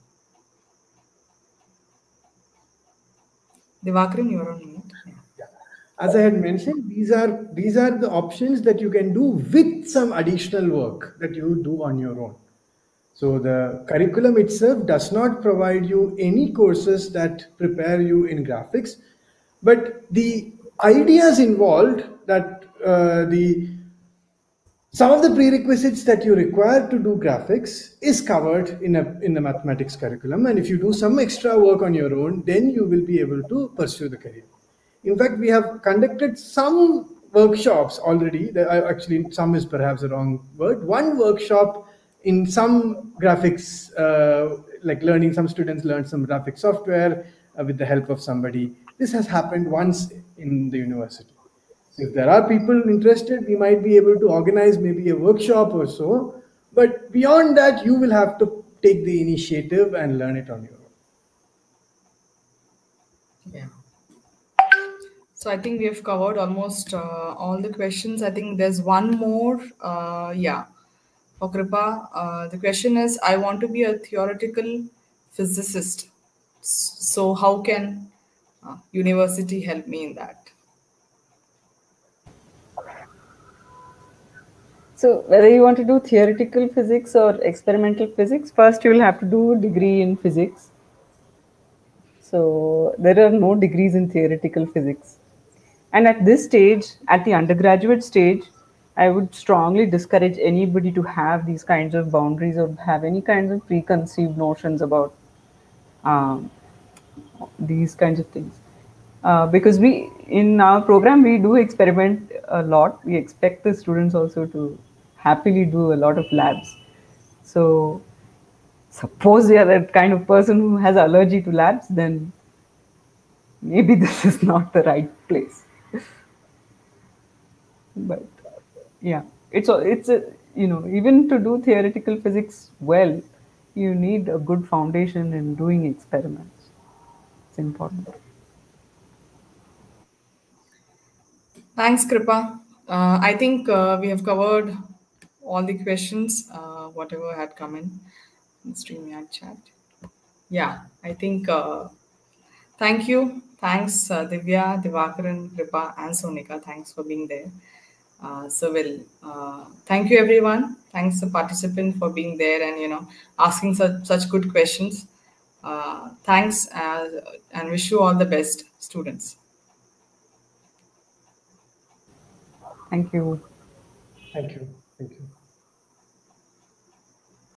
Divakaran, you're on mute. Yeah. As I had mentioned, these are these are the options that you can do with some additional work that you do on your own. So the curriculum itself does not provide you any courses that prepare you in graphics, but the ideas involved, that uh, the some of the prerequisites that you require to do graphics is covered in a in the mathematics curriculum, and if you do some extra work on your own, then you will be able to pursue the career. In fact, we have conducted some workshops already. Actually, some is perhaps the wrong word. One workshop in some graphics, uh, like learning, some students learned some graphic software uh, with the help of somebody. This has happened once in the university. So if there are people interested, we might be able to organize maybe a workshop or so. But beyond that, you will have to take the initiative and learn it on your own. Yeah. So I think we have covered almost uh, all the questions. I think there's one more. Uh, yeah. For Kripa, uh, the question is, I want to be a theoretical physicist. So how can uh, university help me in that? So whether you want to do theoretical physics or experimental physics, first you will have to do a degree in physics. So there are no degrees in theoretical physics. And at this stage, at the undergraduate stage, I would strongly discourage anybody to have these kinds of boundaries or have any kinds of preconceived notions about um, these kinds of things. Uh, because we, in our program, we do experiment a lot. We expect the students also to happily do a lot of labs. So suppose they are that kind of person who has allergy to labs, then maybe this is not the right place. But yeah, it's a, it's a, you know, even to do theoretical physics well, you need a good foundation in doing experiments. It's important. Thanks, Kripa. Uh, I think uh, we have covered all the questions, uh, whatever had come in the StreamYard chat. Yeah, I think, uh, thank you. Thanks, uh, Divya, Divakaran, Kripa, and Sonika. Thanks for being there. Uh, so, well, uh, thank you, everyone. Thanks, the participant, for being there and, you know, asking such, such good questions. Uh, thanks, uh, and wish you all the best, students. Thank you. Thank you. Thank you.